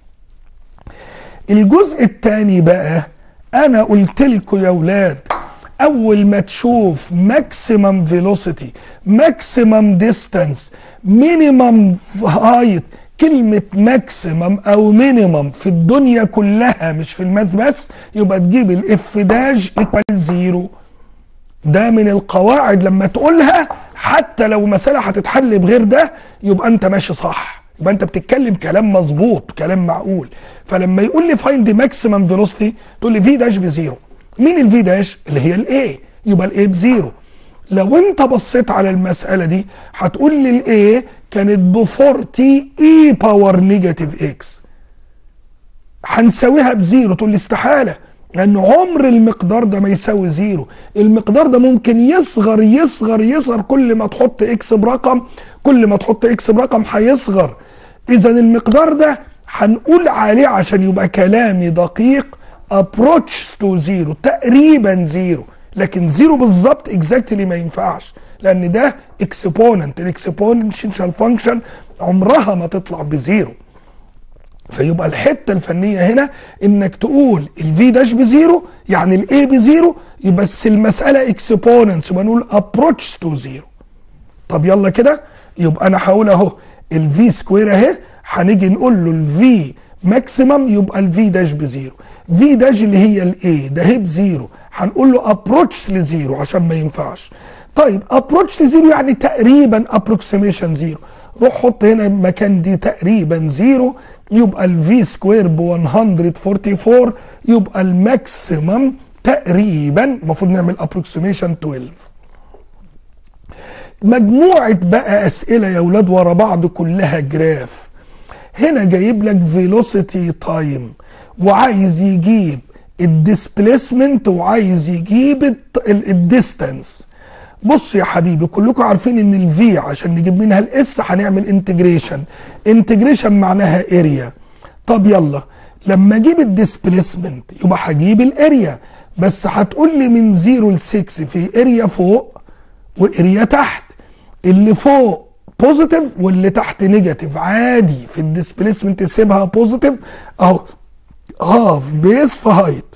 الجزء الثاني بقى انا قلت لكم يا اولاد، اول ما تشوف ماكسيمم فيلوسيتي ماكسيمم ديستانس مينيمم هايت، كلمة ماكسيمم او مينيمم في الدنيا كلها مش في الماث بس، يبقى تجيب الاف داش ايكوال زيرو. ده من القواعد لما تقولها حتى لو مسألة هتتحل بغير ده يبقى انت ماشي صح، يبقى انت بتتكلم كلام مظبوط كلام معقول. فلما يقول لي فايند ماكسيمم فيلوسيتي تقول لي في داش بزيرو. مين الفي داش؟ اللي هي الاي، يبقى الاي بزيرو. لو انت بصيت على المسألة دي هتقول لي الاي كانت ب اربعين اي باور نيجاتيف اكس، هنساويها بزيرو. تقول لي استحالة، لان عمر المقدار ده ما يساوي زيرو. المقدار ده ممكن يصغر يصغر يصغر، كل ما تحط اكس برقم كل ما تحط اكس برقم هيصغر. اذا المقدار ده هنقول عليه عشان يبقى كلامي دقيق approach to زيرو، تقريبا زيرو، لكن زيرو بالظبط اكزاكتلي ما ينفعش، لان ده اكسبوننت. الاكسبوننشال فانكشن عمرها ما تطلع بزيرو. فيبقى الحته الفنيه هنا انك تقول الفي داش بزيرو يعني الاي بزيرو، يبقى بس المساله اكسبوننس يبقى نقول ابروتش تو زيرو. طب يلا كده، يبقى انا هقول اهو الفي سكوير اهي، هنيجي نقول له الفي ماكسيمم يبقى الفي داش بزيرو، في داش اللي هي الاي ده هي بزيرو، هنقول له ابروتش لزيرو عشان ما ينفعش. طيب ابروتش لزيرو يعني تقريبا ابروكسيميشن زيرو، روح حط هنا مكان دي تقريبا زيرو، يبقى الفي سكوير ب مية واربعة وأربعين، يبقى الماكسيمم تقريبا المفروض نعمل ابروكسيميشن اتناشر. مجموعة بقى اسئلة يا ولاد ورا بعض كلها جراف. هنا جايب لك فيلوسيتي تايم وعايز يجيب الديسبليسمنت وعايز يجيب الديستانس. بص يا حبيبي، كلكم عارفين ان الفي عشان نجيب منها الاس هنعمل انتجريشن. انتجريشن معناها اريا. طب يلا لما اجيب الديسبليسمنت يبقى هجيب الاريا، بس هتقول لي من صفر ل ستة في اريا فوق واريا تحت. اللي فوق بوزيتيف واللي تحت نيجاتيف. عادي في الديسبليسمنت سيبها بوزيتيف اهو، هاف بيس في هايت،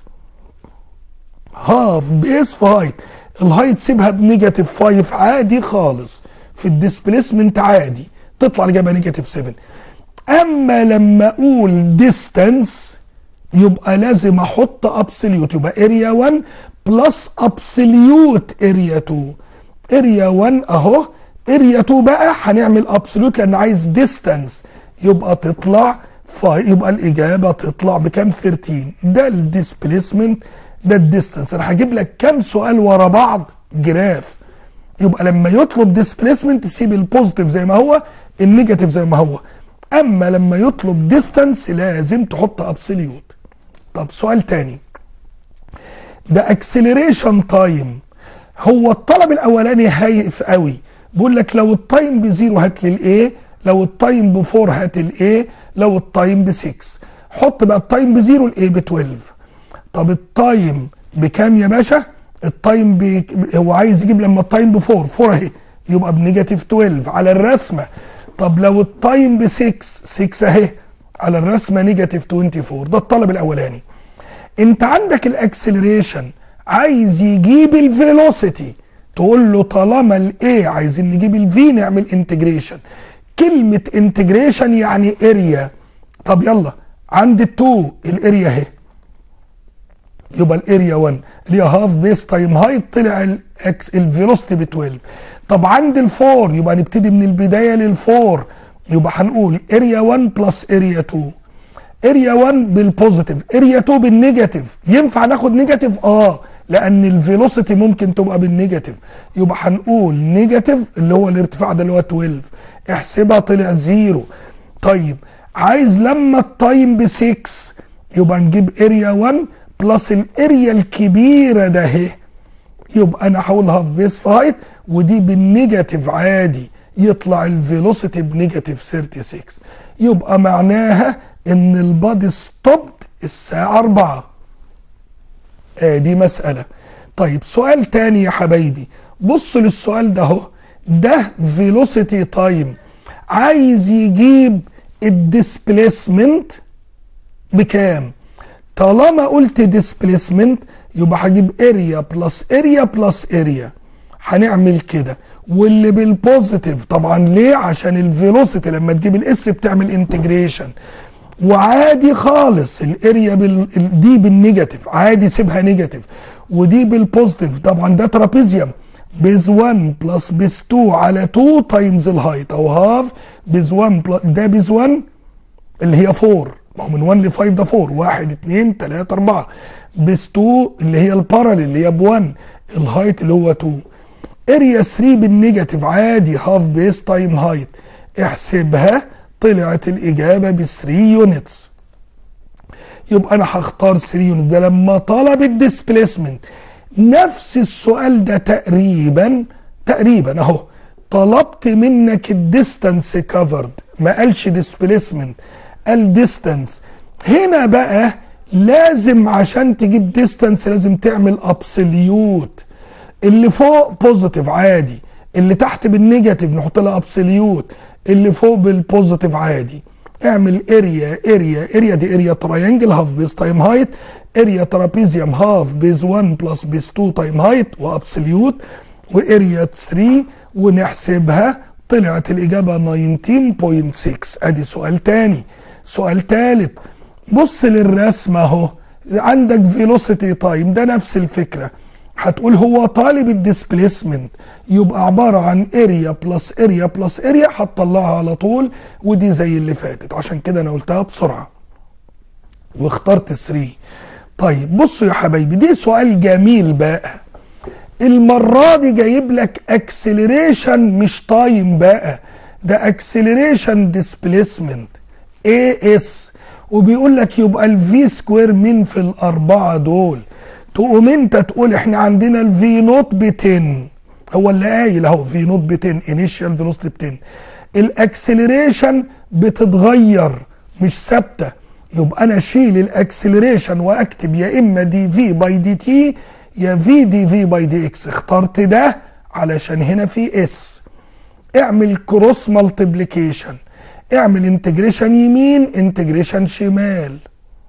هاف بيس في هايت. الهايت سيبها بنيجاتيف خمسة عادي خالص. في الديسبليسمنت عادي تطلع الاجابه نيجاتيف سبعة. اما لما اقول ديستانس يبقى لازم احط ابسوليوت، يبقى اريا واحد بلس ابسوليوت اريا اتنين. اريا واحد اهو، اريا اتنين بقى هنعمل ابسوليوت لان عايز ديستانس، يبقى تطلع يبقى الاجابه تطلع بكام؟ تلتاشر. ده الديسبليسمنت، ده الديستانس. انا هجيب لك كام سؤال ورا بعض جراف. يبقى لما يطلب ديسبليسمنت تسيب البوزيتيف زي ما هو، النيجاتيف زي ما هو. اما لما يطلب ديستانس لازم تحط ابسوليوت. طب سؤال تاني، ده اكسلريشن تايم. هو الطلب الاولاني هايف قوي، بيقول لك لو التايم بزيرو هات لي الايه، لو التايم بفور هات الايه، لو التايم بستة. حط بقى التايم بزيرو الايه ب اتناشر. طب التايم بكام يا باشا؟ التايم ب... هو عايز يجيب لما التايم بفور، فور اهي يبقى بنيجاتيف اتناشر على الرسمه. طب لو التايم ب ستة، ستة اهي على الرسمه نيجاتيف اربعة وعشرين. ده الطلب الاولاني. انت عندك الاكسلريشن عايز يجيب الفيلوسيتي، تقول له طالما الايه عايزين نجيب الفي نعمل انتجريشن. كلمه انتجريشن يعني اريا. طب يلا عند التو الاريا اهي، يبقى الاريا واحد اللي هي هاف بيس تايم هايت، طلع الاكس الفيلوسيتي ب اتناشر. طب عند الفور يبقى نبتدي من البدايه للفور، يبقى هنقول اريا واحد بلس اريا اتنين. اريا واحد بالبوزيتيف، اريا اتنين بالنيجاتيف. ينفع ناخد نيجاتيف؟ اه لان الفيلوسيتي ممكن تبقى بالنيجاتيف، يبقى هنقول نيجاتيف اللي هو الارتفاع ده اللي هو اتناشر. احسبها طلع زيرو. طيب عايز لما التايم ب ستة يبقى نجيب اريا واحد بلس الاريا الكبيره ده اهي، يبقى انا هقول هاف بيس في هايت ودي بالنيجاتيف عادي، يطلع الفيلوسيتي بنيجاتيف ستة وتلاتين. يبقى معناها ان البادي ستوبد الساعه أربعة. آه دي مساله. طيب سؤال تاني يا حبايبي، بص للسؤال ده اهو، ده فيلوسيتي تايم عايز يجيب الديسبليسمنت بكام؟ طالما قلت ديسبليسمنت يبقى هجيب اريا بلس اريا بلس اريا، هنعمل كده. واللي بالبوزيتيف طبعا ليه؟ عشان الفيلوسيتي لما تجيب الاس بتعمل انتجريشن. وعادي خالص الاريا بال... دي بالنيجاتيف عادي سيبها نيجاتيف، ودي بالبوزيتيف. طبعا ده ترابيزيوم، بيز واحد بلس بيز اتنين على اتنين تايمز الهايت، او هاف بيز واحد بلس ده بيز واحد اللي هي اربعة، ما هو من واحد ل خمسة ده اربعة، واحد اتنين تلاتة اربعة. بيز اتنين اللي هي الباراليل اللي هي ب واحد، الهايت اللي هو اتنين. اريا تلاتة بالنيجاتيف عادي هاف بيس تايم هايت، احسبها طلعت الاجابه ب تلاتة يونتس. يبقى انا هختار تلاتة يونت. ده لما طلب الديسبليسمنت. نفس السؤال ده تقريبا تقريبا اهو، طلبت منك الديستانس كفرد، ما قالش ديسبليسمنت قال ديستانس. هنا بقى لازم عشان تجيب ديستانس لازم تعمل ابسوليوت. اللي فوق بوزيتيف عادي، اللي تحت بالنيجاتيف نحط لها ابسوليوت، اللي فوق بالبوزيتيف عادي. اعمل اريا اريا اريا دي اريا تراينجل هاف بيز تايم هايت، اريا ترابيزيوم هاف بيز واحد بلس بيز اتنين تايم هايت وابسوليوت، واريا تلاتة ونحسبها طلعت الاجابه تسعتاشر فاصلة ستة. ادي سؤال تاني. سؤال تالت، بص للرسمه اهو، عندك فيلوسيتي تايم ده نفس الفكره. هتقول هو طالب الديسبليسمنت، يبقى عباره عن اريا بلس اريا بلس اريا، هتطلعها على طول، ودي زي اللي فاتت، عشان كده انا قلتها بسرعه واخترت ثلاثة. طيب بصوا يا حبايبي، دي سؤال جميل بقى. المره دي جايب لك اكسلريشن مش تايم بقى، ده اكسلريشن ديسبليسمنت اي اس، وبيقول لك يبقى الفي سكوير مين في الاربعه دول؟ تقوم انت تقول احنا عندنا الفي نوت ب عشرة، هو اللي قايل اهو في نوت ب عشرة، انيشال فيلوسيتي ب عشرة، الاكسلريشن بتتغير مش ثابته، يبقى انا اشيل الاكسلريشن واكتب يا اما دي في باي دي تي يا في دي في باي دي اكس. اخترت ده علشان هنا في اس. اعمل كروس مالتيبليكيشن، اعمل انتجريشن يمين انتجريشن شمال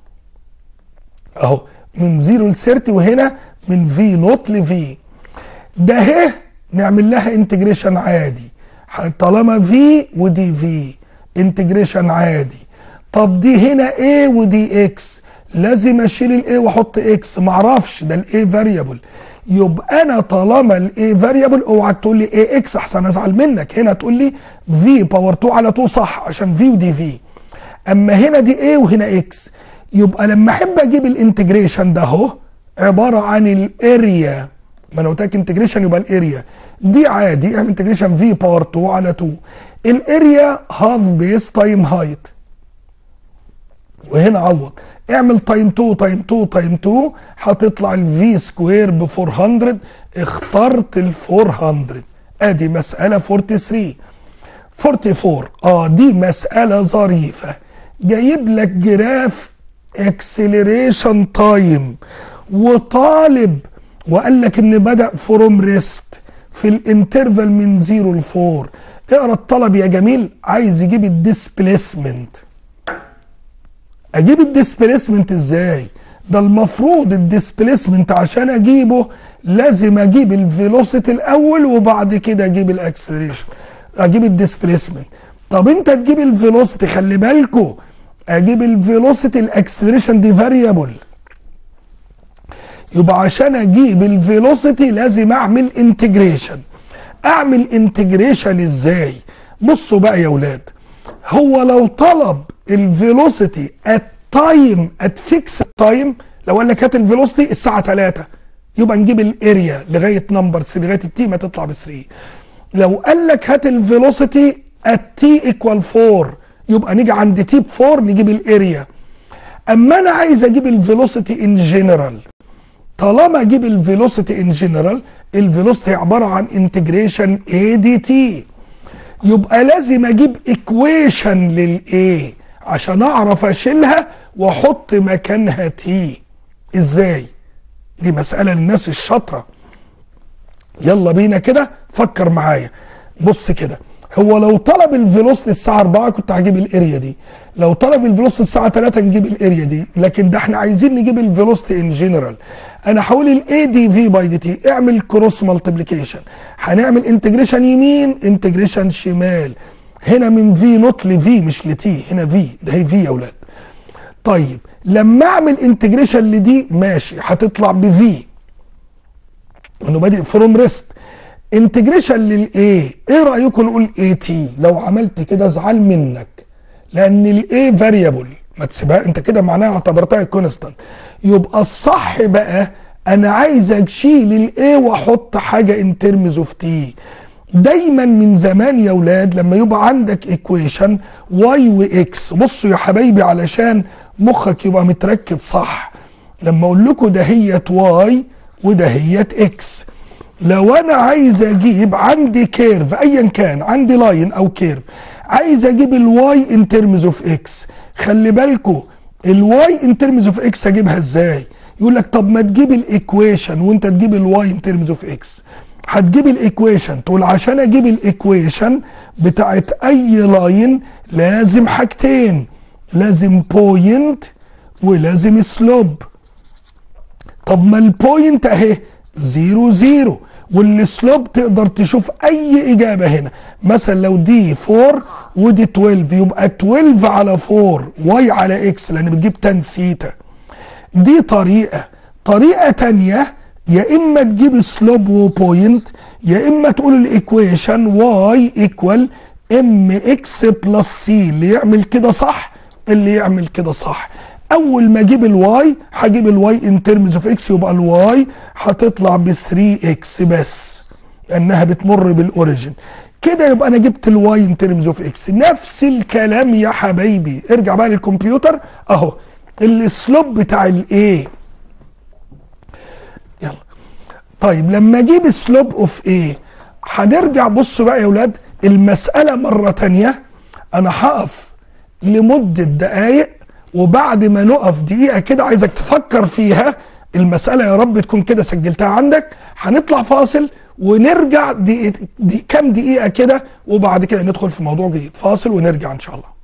اهو من صفر ل ثلاثين، وهنا من في نوت لفي. ده اهي نعمل لها انتجريشن عادي طالما في ودي في، انتجريشن عادي. طب دي هنا A ودي اكس، لازم اشيل الاي واحط اكس، معرفش ده الاي فاريبل، يبقى انا طالما الاي فاريبل اوعى تقول لي اي اكس احسن ازعل منك، هنا تقول لي في باور اتنين على اتنين صح عشان في ودي في، اما هنا دي اي وهنا اكس. يبقى لما احب اجيب الانتجريشن ده اهو عباره عن الاريا، ما انا قلت لك انتجريشن يبقى الاريا دي عادي، اعمل انتجريشن في باور اتنين على اتنين، الاريا هاف بيس تايم هايت، وهنا عوض اعمل تايم اتنين تايم اتنين تايم اتنين، هتطلع الفي سكوير ب اربعمية. اخترت ال اربعمية، ادي مساله تلاتة واربعين. اربعة واربعين اه دي مساله ظريفه، جايب لك جراف اكسلريشن تايم وطالب، وقال لك ان بدا فروم ريست في الانترفال من صفر ل اربعة. اقرا الطلب يا جميل، عايز يجيب الديسبليسمنت. اجيب الديسبليسمنت ازاي؟ ده المفروض الديسبليسمنت عشان اجيبه لازم اجيب الفيلوسيتي الاول وبعد كده اجيب الاكسلريشن، اجيب الديسبليسمنت. طب انت تجيب الفيلوسيتي، خلي بالكو اجيب الفيلوسيتي الاكسلريشن دي فاريبل، يبقى عشان اجيب الفيلوسيتي لازم اعمل انتجريشن. اعمل انتجريشن ازاي؟ بصوا بقى يا ولاد، هو لو طلب الفيلوسيتي ات تايم ات فيكس تايم، لو قال لك هات الفيلوسيتي الساعه تلاتة يبقى نجيب الاريا لغايه نمبر ثلاثة، لغايه التي ما تطلع ب ثلاثة. لو قال لك هات الفيلوسيتي ات تي ايكوال اربعة يبقى نيجي عند تي ب اربعة نجيب الاريا. اما انا عايز اجيب الفيلوسيتي ان جنرال، طالما اجيب الفيلوسيتي ان جنرال، الفيلوسيتي عباره عن انتجريشن اي دي تي، يبقى لازم اجيب ايكويشن للاي عشان اعرف اشيلها واحط مكانها تي. ازاي؟ دي مساله للناس الشاطره. يلا بينا كده فكر معايا. بص كده، هو لو طلب الفيلوسيتي الساعه اربعة كنت هجيب الاريا دي، لو طلب الفيلوسيتي الساعه تلاتة نجيب الاريا دي، لكن ده احنا عايزين نجيب الفيلوسيتي ان جنرال. انا هقول الاي دي في باي دي تي، اعمل كروس مالتيبليكيشن، هنعمل انتجريشن يمين انتجريشن شمال، هنا من في نوت لفي مش لتي، هنا في، ده هي في يا اولاد. طيب لما اعمل انتجريشن لدي ماشي هتطلع بفي انه بادئ فروم ريست. انتجريشن للاي، ايه رايكم نقول اي تي؟ لو عملت كده ازعل منك لان الاي فاريبل، ما تسيبها انت كده معناها اعتبرتها كونستانت. يبقى الصح بقى انا عايز اشيل الاي واحط حاجه ان ترمز اوف تي. دايما من زمان يا اولاد لما يبقى عندك ايكويشن واي واكس، بصوا يا حبايبي علشان مخك يبقى متركب صح، لما اقول لكم دهيت واي ودهيت اكس، لو انا عايز اجيب عندي كيرف ايا كان، عندي لاين او كيرف، عايز اجيب الواي ان ترمز اوف اكس، خلي بالكم الواي ان ترمز اوف اكس اجيبها ازاي؟ يقول لك طب ما تجيب الايكويشن وانت تجيب الواي ان ترمز اوف اكس. هتجيب الايكويشن، تقول عشان اجيب الايكويشن بتاعت اي لاين لازم حاجتين، لازم بوينت ولازم سلوب. طب ما البوينت اهي زيرو زيرو، والسلوب تقدر تشوف اي اجابه هنا، مثلا لو دي اربعة ودي اتناشر يبقى اتناشر على اربعة واي على اكس لان بتجيب تان سيتا. دي طريقه. طريقه تانيه يا اما تجيب سلوب وبوينت، يا اما تقول الايكويشن واي ايكوال ام اكس بلس سي. اللي يعمل كده صح، اللي يعمل كده صح. اول ما اجيب الواي هجيب الواي ان ترمز اوف اكس، يبقى الواي هتطلع ب ثري اكس بس لانها بتمر بالاوريجن كده. يبقى انا جبت الواي ان ترمز اوف اكس. نفس الكلام يا حبايبي، ارجع بقى للكمبيوتر اهو السلوب بتاع الايه. يلا طيب لما اجيب السلوب اوف ايه هنرجع. بصوا بقى يا اولاد المساله مره تانيه. انا هقف لمده دقايق، وبعد ما نقف دقيقه كده عايزك تفكر فيها المساله، يا رب تكون كده سجلتها عندك. هنطلع فاصل ونرجع دي دي كام دقيقه كده، وبعد كده ندخل في موضوع جديد. فاصل ونرجع ان شاء الله.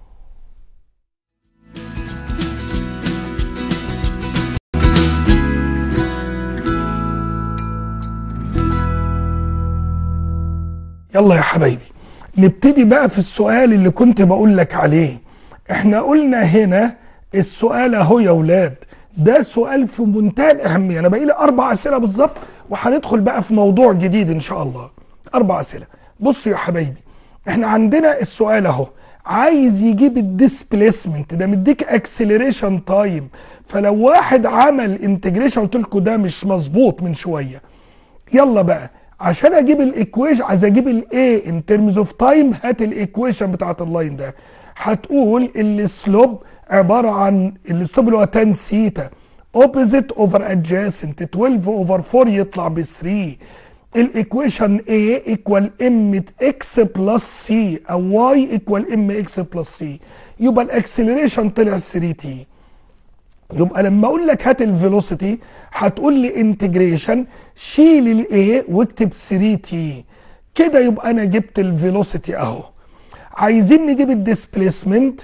يلا يا حبايبي نبتدي بقى في السؤال اللي كنت بقول لك عليه. احنا قلنا هنا السؤال اهو يا اولاد، ده سؤال في منتهى الاهميه. انا باقي لي اربع اسئله بالظبط وهندخل بقى في موضوع جديد ان شاء الله. اربع اسئله. بصوا يا حبايبي احنا عندنا السؤال اهو، عايز يجيب الديسبليسمنت. ده مديك اكسلريشن تايم، فلو واحد عمل انتجريشن قلت لكم ده مش مظبوط من شويه. يلا بقى عشان اجيب الايكويشن، عايز اجيب الايه ان ترمز اوف تايم. هات الايكويشن بتاعت اللاين ده. هتقول السلوب عباره عن السلوب اللي هو تان سيتا اوبوزيت اوفر ادجاسنت اتناشر اوفر فور يطلع ب ثري. الايكويشن A ايكوال ام اكس بلس سي او واي ايكوال ام اكس بلس سي، يبقى الاكسلريشن طلع ثري تي. يبقى لما اقول لك هات الفيلوسيتي هتقول لي انتجريشن، شيل الاي واكتب ثري تي كده. يبقى انا جبت الفيلوسيتي اهو. عايزين نجيب الديسبليسمنت،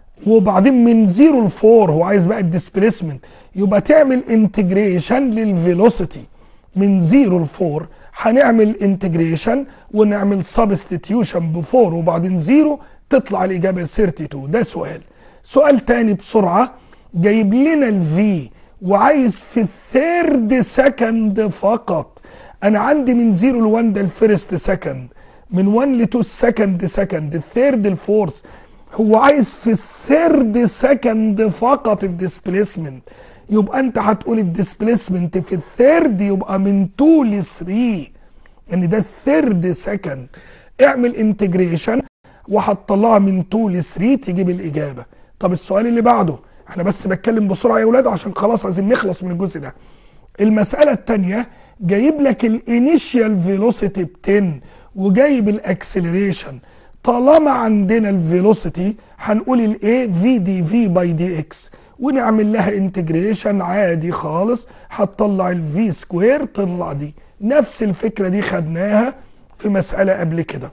وبعدين من صفر ل فور هو عايز بقى الديسبليسمنت، يبقى تعمل انتجريشن للفيلوسيتي من صفر ل فور. هنعمل انتجريشن ونعمل سبستيتيوشن ب فور وبعدين صفر تطلع الاجابه ثيرتي تو. ده سؤال. سؤال تاني بسرعه، جايب لنا الفي وعايز في الثيرد سكند فقط. انا عندي من صفر ل واحد ده الفيرست سكند، من واحد ل اتنين السكند سكند، الثيرد الفورث. هو عايز في الثيرد سكند فقط الديسبليسمنت. يبقى انت هتقول الديسبليسمنت في الثيرد يبقى من اتنين ل ثري، ان ده الثيرد سكند. اعمل انتجريشن وهتطلعها من اتنين ل ثري تجيب الاجابه. طب السؤال اللي بعده، احنا بس بتكلم بسرعه يا اولاد عشان خلاص عايزين نخلص من الجزء ده. المساله الثانيه جايب لك الانيشيال فيلوسيتي ب عشرة وجايب الاكسلريشن. طالما عندنا الفيلوسيتي هنقول الايه في دي في باي دي اكس ونعمل لها انتجريشن عادي خالص، هتطلع الفي سكوير تطلع دي. نفس الفكره دي خدناها في مساله قبل كده.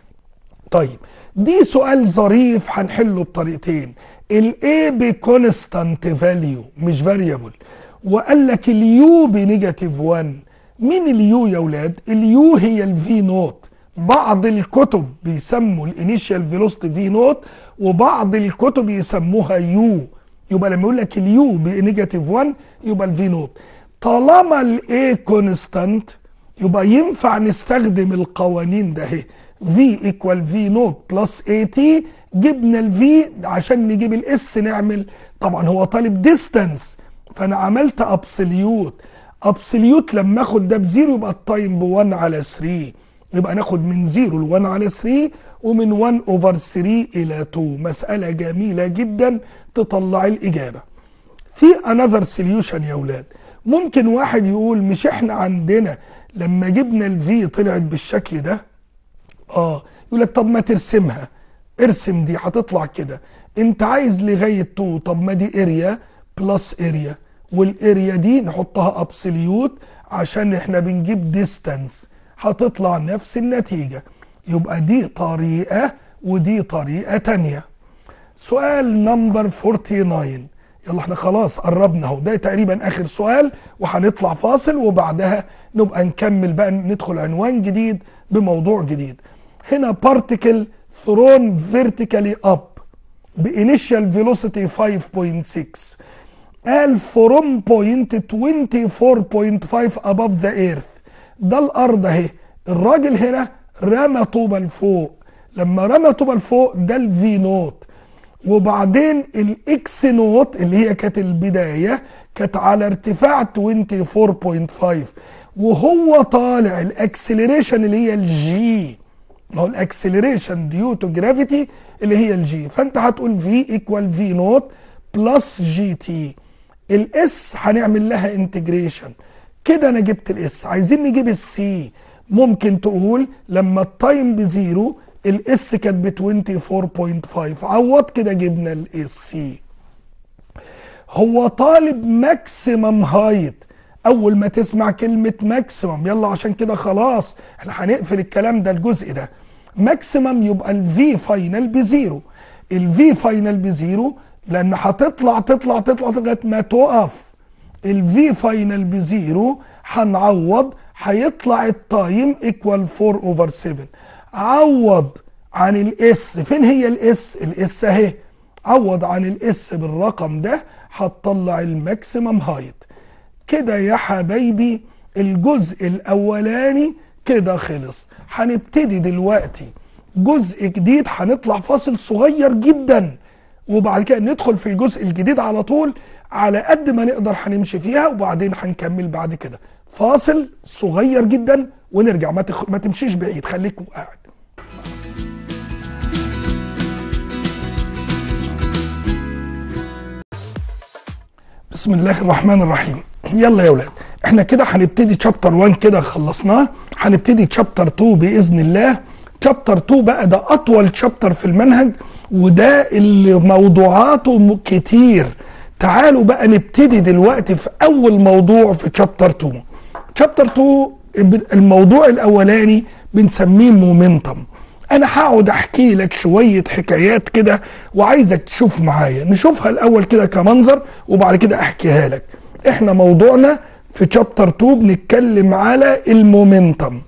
طيب دي سؤال ظريف هنحله بطريقتين. الاي بكونستانت فاليو مش فاريبل، وقال لك اليو بنيجاتيف واحد. مين اليو يا اولاد؟ اليو هي الفي نوت. بعض الكتب بيسموا الانيشال فيلوسيتي في نوت وبعض الكتب يسموها يو. يبقى لما يقول لك اليو بنيجاتيف واحد يبقى الفي نوت. طالما الاي كونستانت يبقى ينفع نستخدم القوانين ده اهي، في ايكوال في نوت بلس اي تي. جبنا الفي عشان نجيب الاس نعمل، طبعا هو طالب ديستانس فانا عملت ابسوليوت. ابسوليوت لما اخد ده بزيرو يبقى التايم ب واحد على ثري، يبقى ناخد من صفر ل واحد على ثري ومن واحد اوفر ثري الى اتنين. مساله جميله جدا تطلع الاجابه. في انذر سوليوشن يا اولاد. ممكن واحد يقول مش احنا عندنا لما جبنا الفي طلعت بالشكل ده؟ اه يقول لك طب ما ترسمها، ارسم دي هتطلع كده. انت عايز لغايه اتنين، طب ما دي اريا بلس اريا، والاريا دي نحطها ابسوليوت عشان احنا بنجيب ديستانس، هتطلع نفس النتيجه. يبقى دي طريقه ودي طريقه تانيه. سؤال نمبر تسعة واربعين. يلا احنا خلاص قربنا اهو، ده تقريبا اخر سؤال وهنطلع فاصل وبعدها نبقى نكمل بقى ندخل عنوان جديد بموضوع جديد. هنا بارتيكل ثرون فيرتيكالي اب بانيشال فيلوسيتي خمسة فاصلة ستة. قال from point twenty-four point five above the earth. ده الارض اهي، الراجل هنا رمى طوبة لفوق، لما رمى طوبة لفوق ده الفي نوت، وبعدين الاكس نوت اللي هي كانت البداية كانت على ارتفاع twenty-four point five، وهو طالع الاكسلريشن اللي هي الجي، ما هو الاكسلريشن ديو تو جرافيتي اللي هي الجي، فانت هتقول في ايكوال في نوت بلس جي تي. الاس هنعمل لها انتجريشن كده، انا جبت الاس، عايزين نجيب السي. ممكن تقول لما التايم بزيرو الاس كانت ب twenty-four point five، عوض كده جبنا الاس سي. هو طالب ماكسيمم هايت، اول ما تسمع كلمة ماكسيمم يلا عشان كده خلاص احنا هنقفل الكلام ده الجزء ده. ماكسيمم يبقى الفي فاينل بزيرو، الفي فاينل بزيرو لان هتطلع تطلع تطلع لغايه ما تقف. الفي فاينل بزيرو هنعوض هيطلع التايم ايكوال four over seven. عوض عن الاس، فين هي الاس؟ الاس اهي، عوض عن الاس بالرقم ده هتطلع الماكسيمم هايت. كده يا حبايبي الجزء الاولاني كده خلص. هنبتدي دلوقتي جزء جديد، هنطلع فاصل صغير جدا وبعد كده ندخل في الجزء الجديد على طول، على قد ما نقدر هنمشي فيها وبعدين هنكمل بعد كده. فاصل صغير جدا ونرجع، ما, تخ... ما تمشيش بعيد، خليك قاعد. بسم الله الرحمن الرحيم. يلا يا ولاد، احنا كده هنبتدي شابتر واحد كده خلصناه، هنبتدي شابتر اتنين باذن الله. شابتر اتنين بقى ده اطول شابتر في المنهج، وده اللي موضوعاته كتير. تعالوا بقى نبتدي دلوقتي في اول موضوع في شابتر اتنين. شابتر اتنين الموضوع الاولاني بنسميه مومنتم. انا هقعد احكي لك شويه حكايات كده وعايزك تشوف معايا، نشوفها الاول كده كمنظر وبعد كده احكيها لك. احنا موضوعنا في شابتر اتنين بنتكلم على المومنتم.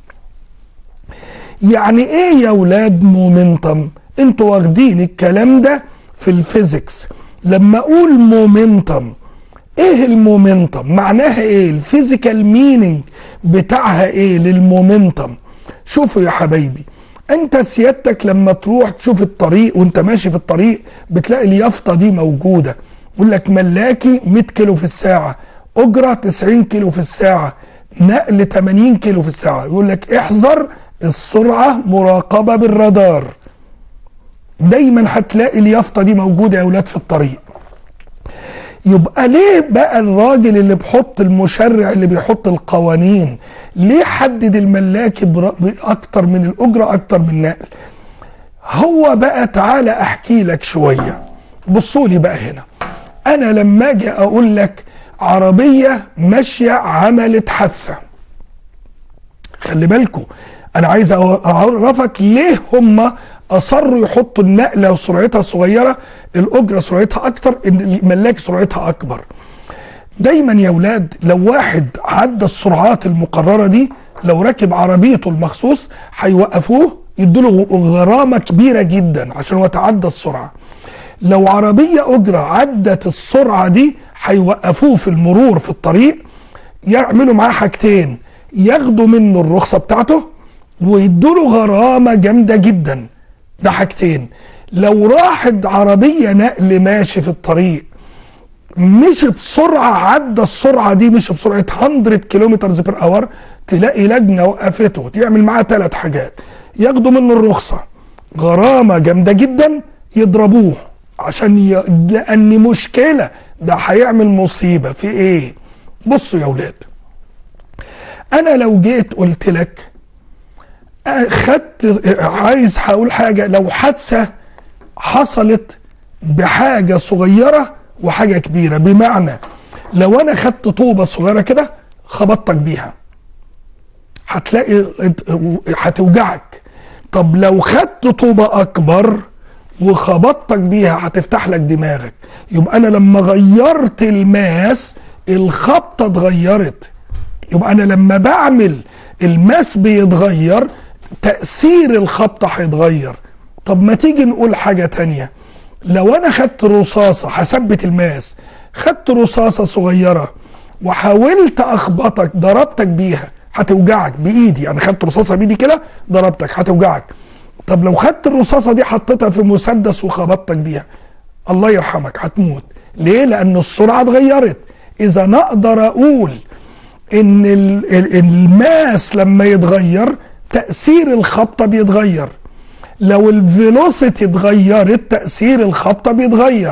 يعني ايه يا ولاد مومنتم؟ انتوا واخدين الكلام ده في الفيزيكس. لما اقول مومنتم، ايه المومنتم؟ معناها ايه؟ الفيزيكال مينينج بتاعها ايه للمومنتم؟ شوفوا يا حبايبي، انت سيادتك لما تروح تشوف الطريق وانت ماشي في الطريق بتلاقي اليافطه دي موجوده، يقول لك ملاكي مية كيلو في الساعه، اجره تسعين كيلو في الساعه، نقل تمانين كيلو في الساعه، يقول لك احذر السرعه مراقبه بالرادار. دايما هتلاقي اليافطه دي موجوده يا اولاد في الطريق. يبقى ليه بقى الراجل اللي بيحط المشرع اللي بيحط القوانين ليه حدد الملاكي باكتر من الاجره اكتر من النقل؟ هو بقى تعالى احكي لك شويه. بصوا لي بقى هنا، انا لما اجي اقول لك عربيه ماشيه عملت حادثه، خلي بالكم انا عايز اعرفك ليه هم اصروا يحطوا النقله وسرعتها صغيره، الاجره سرعتها اكتر، الملاك سرعتها اكبر. دايما يا ولاد لو واحد عدى السرعات المقرره دي، لو راكب عربيته المخصوص هيوقفوه يدوله غرامه كبيره جدا عشان هو تعدى السرعه. لو عربيه اجره عدت السرعه دي هيوقفوه في المرور في الطريق، يعملوا معاه حاجتين، ياخدوا منه الرخصه بتاعته ويدوله غرامه جامده جدا. ده حاجتين. لو راحت عربيه نقل ماشي في الطريق مشي بسرعه، عدى السرعه دي مشي بسرعه مية كيلومتر بير اور، تلاقي لجنه وقفته تعمل معاه ثلاث حاجات، ياخدوا منه الرخصه، غرامه جامده جدا، يضربوه عشان ي... لان مشكله، ده هيعمل مصيبه في ايه؟ بصوا يا ولاد، انا لو جيت قلت لك خدت، عايز هقول حاجه، لو حادثه حصلت بحاجه صغيره وحاجه كبيره، بمعنى لو انا خدت طوبه صغيره كده خبطتك بيها هتلاقي هتوجعك. طب لو خدت طوبه اكبر وخبطتك بيها هتفتح لك دماغك. يبقى انا لما غيرت الماس الخبطه اتغيرت، يبقى انا لما بعمل الماس بيتغير، تأثير الخبطة هيتغير. طب ما تيجي نقول حاجة تانية، لو انا خدت رصاصة هثبت الماس، خدت رصاصة صغيرة وحاولت اخبطك ضربتك بيها هتوجعك بايدي، يعني خدت رصاصة بايدي كده ضربتك هتوجعك. طب لو خدت الرصاصة دي حطيتها في مسدس وخبطتك بيها الله يرحمك هتموت. ليه؟ لان السرعة اتغيرت. اذا نقدر اقول ان الماس لما يتغير تأثير الخبطة بيتغير، لو الفيلوسيتي اتغيرت تأثير الخبطة بيتغير.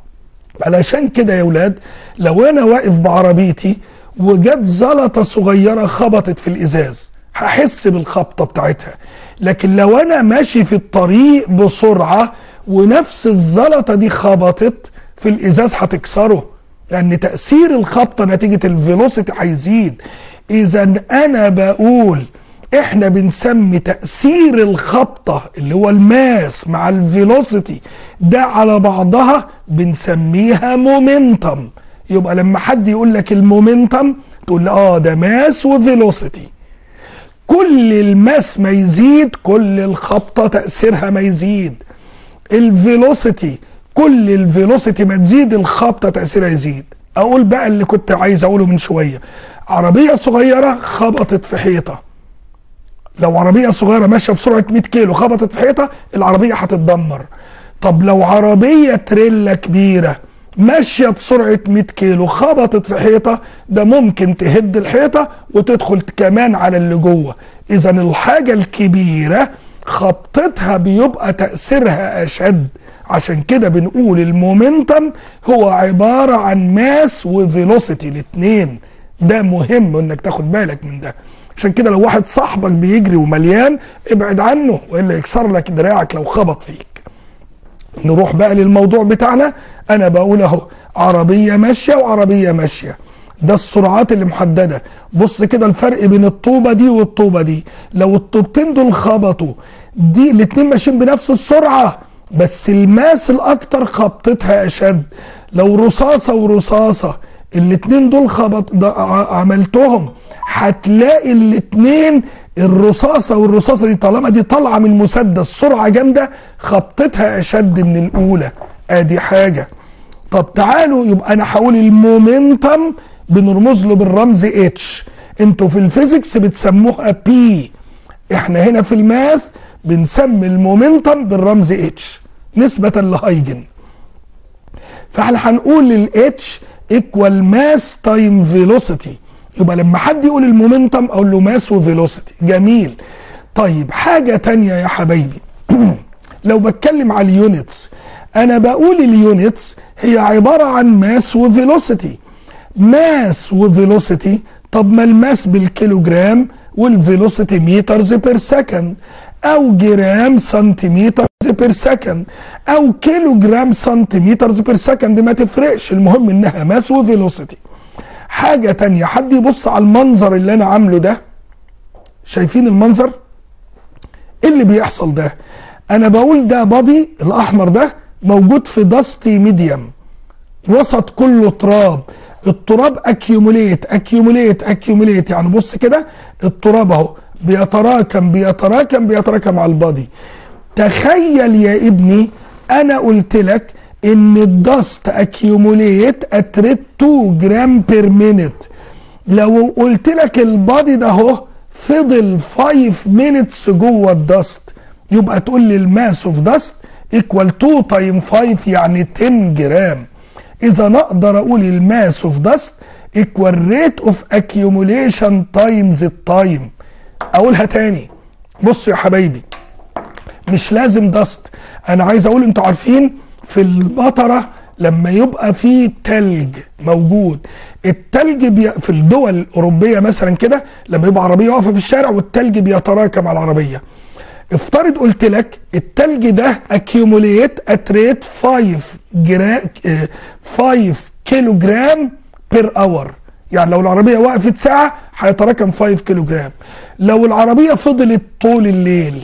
علشان كده يا ولاد لو انا واقف بعربيتي وجت زلطة صغيرة خبطت في الازاز هحس بالخبطة بتاعتها، لكن لو انا ماشي في الطريق بسرعة ونفس الزلطة دي خبطت في الازاز هتكسره، لان تأثير الخبطة نتيجة الفيلوسيتي هيزيد. اذا انا بقول احنا بنسمي تأثير الخبطة اللي هو الماس مع الفيلوسيتي ده على بعضها بنسميها مومنتم. يبقى لما حد يقول لك المومنتم تقول له اه ده ماس وفيلوسيتي. كل الماس ما يزيد كل الخبطة تأثيرها ما يزيد. الفيلوسيتي كل الفيلوسيتي ما تزيد الخبطة تأثيرها يزيد. اقول بقى اللي كنت عايز اقوله من شوية، عربية صغيرة خبطت في حيطة، لو عربية صغيرة ماشية بسرعة مية كيلو خبطت في حيطة العربية هتتدمر. طب لو عربية تريلا كبيرة ماشية بسرعة مية كيلو خبطت في حيطة ده ممكن تهد الحيطة وتدخل كمان على اللي جوه. اذا الحاجة الكبيرة خبطتها بيبقى تأثيرها اشد. عشان كده بنقول المومنتم هو عبارة عن ماس وفيلوسيتي الاتنين. ده مهم انك تاخد بالك من ده. عشان كده لو واحد صاحبك بيجري ومليان ابعد عنه والا يكسر لك دراعك لو خبط فيك. نروح بقى للموضوع بتاعنا. انا بقول اهو عربية ماشية وعربية ماشية، ده السرعات اللي محددة. بص كده الفرق بين الطوبة دي والطوبة دي، لو الطوبتين دول خبطوا دي الاتنين ماشيين بنفس السرعة بس الماس الاكتر خبطتها اشد. لو رصاصة ورصاصة الاتنين دول خبط عملتهم هتلاقي الاتنين الرصاصة والرصاصة دي طالما دي طالعة من مسدس سرعة جامدة خبطتها اشد من الاولى. ادي حاجة. طب تعالوا يبقى انا هقول المومنتم بنرمز له بالرمز اتش. انتوا في الفيزيكس بتسموها بي، احنا هنا في الماث بنسمي المومنتم بالرمز اتش نسبة لهايجن. فاحنا هنقول الاتش ايكوال ماس تايم فيلوسيتي. يبقى لما حد يقول المومنتم اقول له ماس وفيلوسيتي. جميل. طيب حاجة تانية يا حبايبي لو بتكلم على اليونتس انا بقول اليونتس هي عبارة عن ماس وفيلوسيتي. ماس وفيلوسيتي، طب ما الماس بالكيلوجرام والفيلوسيتي مترز بير سكند، او جرام سنتيمتر بير سكند، او كيلو جرام سنتيمتر بير سكند، ما تفرقش، المهم انها ماس وفيلوسيتي. حاجة تانية حد يبص على المنظر اللي انا عامله ده، شايفين المنظر؟ ايه اللي بيحصل ده؟ انا بقول ده بادي الاحمر ده موجود في داستي ميديم، وسط كله تراب. التراب اكيوموليت اكيوموليت اكيوموليت، يعني بص كده التراب اهو بيتراكم بيتراكم بيتراكم على البادي. تخيل يا ابني انا قلت لك ان الدست اكيوموليت اتريت اتنين جرام بير مينت. لو قلت لك البادي ده اهو فضل خمسة مينتس جوه الدست يبقى تقول لي الماس اوف دست ايكوال اتنين تايم خمسة يعني عشرة جرام. اذا نقدر اقول الماس اوف دست ايكوال ريت اوف اكيوموليشن تايمز التايم. اقولها تاني، بصوا يا حبايبي مش لازم دست. انا عايز اقول انتوا عارفين في المطره لما يبقى في تلج موجود، التلج بي... في الدول الاوروبيه مثلا كده لما يبقى عربيه واقفه في الشارع والتلج بيتراكم على العربيه، افترض قلت لك التلج ده اكيوموليت ات ريت خمسة جرام خمسة كيلو جرام بير اور، يعني لو العربيه وقفت ساعه هيتراكم خمسة كيلو جرام. لو العربيه فضلت طول الليل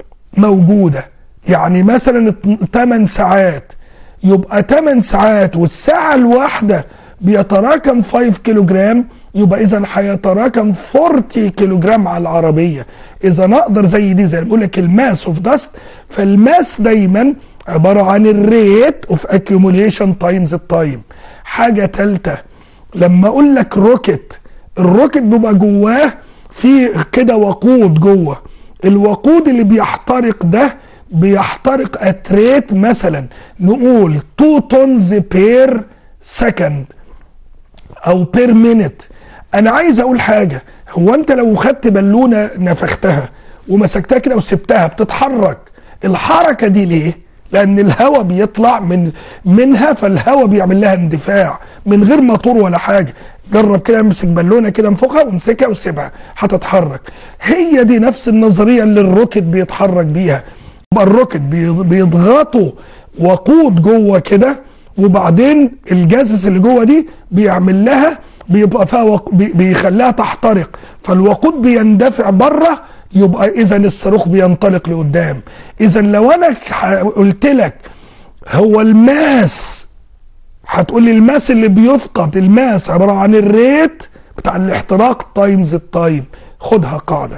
موجوده يعني مثلا تمن ساعات يبقى تمن ساعات والساعه الواحده بيتراكم خمسة كيلو جرام، يبقى اذا هيتراكم أربعين كيلو جرام على العربيه. اذا نقدر زي دي زي ما بقول لك الماس اوف داست، فالماس دايما عباره عن الريت اوف اكيوموليشن تايمز التايم. حاجة تالتة، لما اقول لك روكت، الروكت بيبقى جواه في كده وقود جوه، الوقود اللي بيحترق ده بيحترق اتريت مثلا نقول اتنين تونز بير سكند او بير مينت. انا عايز اقول حاجة، هو انت لو خدت بالونة نفختها ومسكتها كده وسبتها بتتحرك، الحركة دي ليه؟ لان الهواء بيطلع من منها، فالهواء بيعمل لها اندفاع من غير موتور ولا حاجة. جرب كده، امسك بالونة كده انفخها وامسكها وسيبها هتتحرك. هي دي نفس النظرية اللي الروكت بيتحرك بيها. يبقى الروكت بيضغطوا وقود جوه كده، وبعدين الجازس اللي جوه دي بيعمل لها بيبقى فيها وق... بي... بيخليها تحترق، فالوقود بيندفع بره، يبقى اذا الصاروخ بينطلق لقدام. اذا لو انا قلت لك هو الماس، هتقول لي الماس اللي بيفقد، الماس عباره عن الريت بتاع الاحتراق تايمز التايم. خدها قاعده.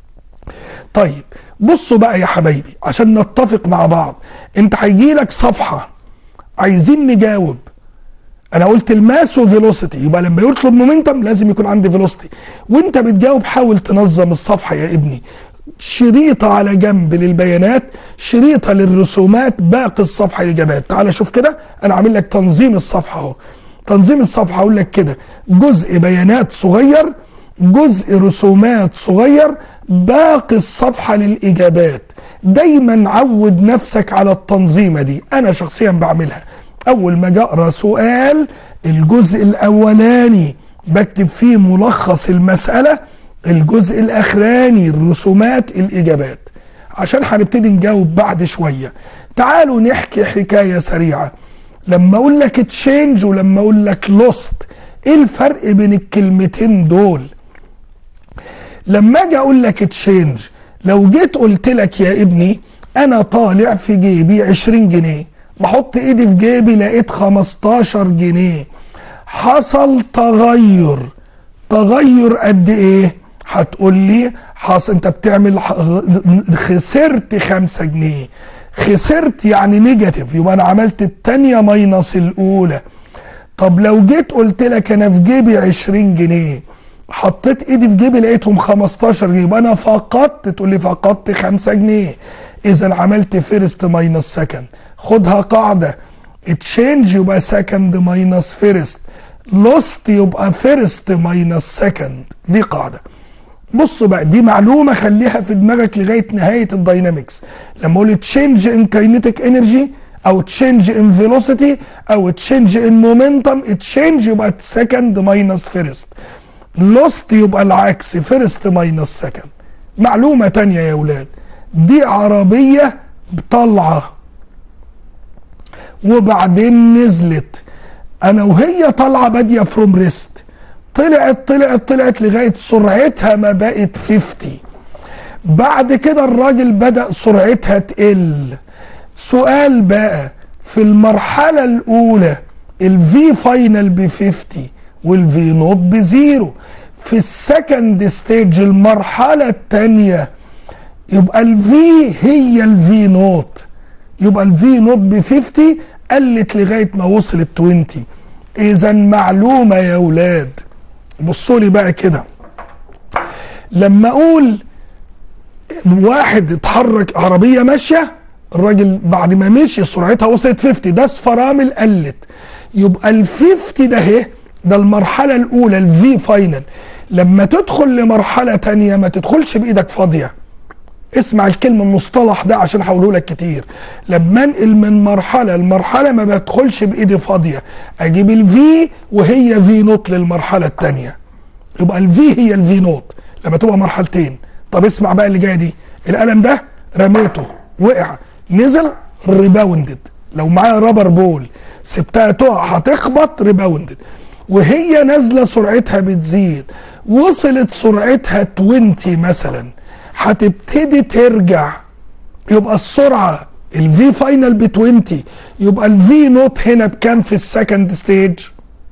طيب بصوا بقى يا حبايبي عشان نتفق مع بعض، انت هيجي لك صفحه عايزين نجاوب، انا قلت الماس وفيلوسيتي، يبقى لما يطلب مومنتم لازم يكون عندي فيلوسيتي، وانت بتجاوب حاول تنظم الصفحه يا ابني. شريطه على جنب للبيانات، شريطه للرسومات، باقي الصفحه الاجابات. تعال شوف كده، انا عامل لك تنظيم الصفحه اهو. تنظيم الصفحه اقول لك كده: جزء بيانات صغير، جزء رسومات صغير، باقي الصفحه للاجابات. دايما عود نفسك على التنظيمه دي، انا شخصيا بعملها. اول ما اجي اقرا سؤال، الجزء الاولاني بكتب فيه ملخص المساله، الجزء الاخراني الرسومات الاجابات، عشان هنبتدي نجاوب بعد شويه. تعالوا نحكي حكايه سريعه. لما اقول لك تشينج ولما اقول لك لوست، ايه الفرق بين الكلمتين دول؟ لما اجي اقول لك تشينج، لو جيت قلت لك يا ابني انا طالع في جيبي عشرين جنيه، بحط ايدي في جيبي لقيت خمستاشر جنيه، حصل تغير. تغير قد ايه؟ هتقول لي حصل، انت بتعمل خسرت خمسة جنيه. خسرت يعني نيجاتيف، يبقى انا عملت التانية ماينس الاولى. طب لو جيت قلت لك انا في جيبي عشرين جنيه، حطيت ايدي في جيبي لقيتهم خمستاشر جنيه، يبقى انا فقدت، تقول لي فقدت خمسة جنيه. اذا عملت فيرست ماينس سكند. خدها قاعده: تشينج يبقى سكند ماينس فيرست، لوست يبقى فيرست ماينس سكند. دي قاعده. بصوا بقى، دي معلومه خليها في دماغك لغايه نهايه الداينامكس. لما اقول تشينج ان كاينيتيك انرجي او تشينج ان فيلوسيتي او تشينج ان مومنتم، تشينج يبقى سكند ماينس فيرست، لوست يبقى العكس، فيرست ماينس سكند. معلومه تانيه يا اولاد، دي عربيه طالعه وبعدين نزلت، انا وهي طالعه باديه فروم ريست، طلعت طلعت طلعت لغايه سرعتها ما بقت خمسين. بعد كده الراجل بدا سرعتها تقل. سؤال بقى، في المرحله الاولى الفي فاينل ب خمسين والفي نوت بزيرو، في السكند ستيج المرحله الثانيه يبقى الفي هي الفي نوت، يبقى الفي نوت ب خمسين قلت لغايه ما وصلت عشرين. اذا معلومه يا اولاد، بصوا لي بقى كده، لما اقول واحد اتحرك، عربيه ماشيه، الراجل بعد ما مشي سرعتها وصلت خمسين، ده فرامل قلت، يبقى ال خمسين ده اهي، ده المرحله الاولى الفي فاينل. لما تدخل لمرحله ثانيه ما تدخلش بايدك فاضيه. اسمع الكلمه المصطلح ده عشان هقوله لك كتير. لما انقل من مرحله لمرحله ما بدخلش بايدي فاضيه، اجيب الفي وهي في نوت للمرحله الثانيه، يبقى الفي هي الفي نوت لما تبقى مرحلتين. طب اسمع بقى اللي جايه دي، القلم ده رميته وقع نزل ريباوندد، لو معايا رابر بول سبتها تقع هتخبط ريباوندد، وهي نازله سرعتها بتزيد، وصلت سرعتها عشرين مثلا، هتبتدي ترجع، يبقى السرعه الفي فاينل ب عشرين، يبقى الفي نوت هنا بكام في السكند ستيج؟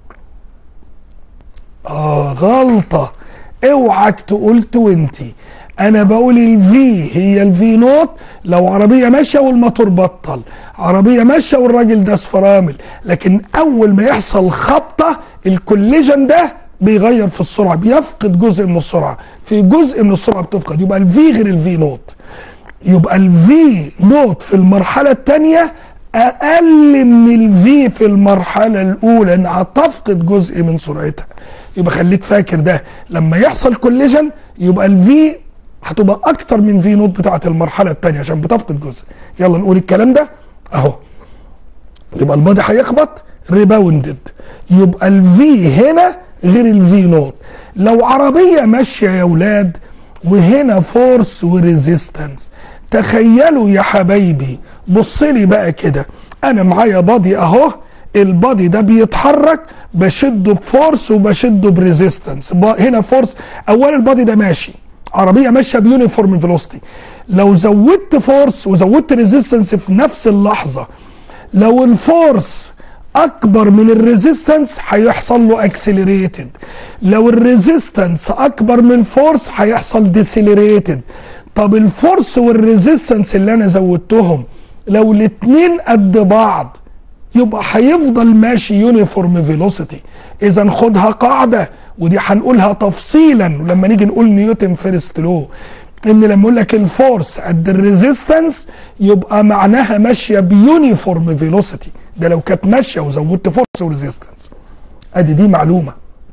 اه غلطه، اوعك تقول عشرين. انا بقول الفي هي الفي نوت لو عربيه ماشيه والموتور بطل، عربيه ماشيه والراجل داس فرامل، لكن اول ما يحصل خبطه الكوليجن ده بيغير في السرعه، بيفقد جزء من السرعه، في جزء من السرعه بتفقد، يبقى الفي غير الفي نوت. يبقى الفي نوت في المرحله الثانيه اقل من الفي في المرحله الاولى، انها هتفقد جزء من سرعتها. يبقى خليك فاكر ده، لما يحصل كوليجن يبقى الفي هتبقى اكتر من في نوت بتاعه المرحله الثانيه عشان بتفقد جزء. يلا نقول الكلام ده اهو. يبقى البادي هيخبط ريباوندد، يبقى الفي هنا غير الفي نوت. لو عربيه ماشيه يا ولاد وهنا فورس وريزيستنس، تخيلوا يا حبايبي، بص لي بقى كده، انا معايا بادي اهو، البادي ده بيتحرك بشده بفورس وبشده بريزيستنس. هنا فورس، اولا البادي ده ماشي، عربيه ماشيه بيونيفورم فيلوسيتي، لو زودت فورس وزودت ريزيستنس في نفس اللحظه، لو الفورس اكبر من الريزيستنس هيحصل له اكسلريتد، لو الريزيستنس اكبر من الفورس هيحصل ديسيلريتد. طب الفورس والريزيستنس اللي انا زودتهم لو الاتنين قد بعض يبقى هيفضل ماشي يونيفورم فيلوسيتي. اذا خدها قاعده، ودي هنقولها تفصيلا لما نيجي نقول نيوتن فيرست لو، ان لما اقول لك الفورس قد الريزيستنس يبقى معناها ماشيه بيونيفورم فيلوسيتي، ده لو كانت ماشيه وزودت فورس وريزيستنس. ادي دي معلومه.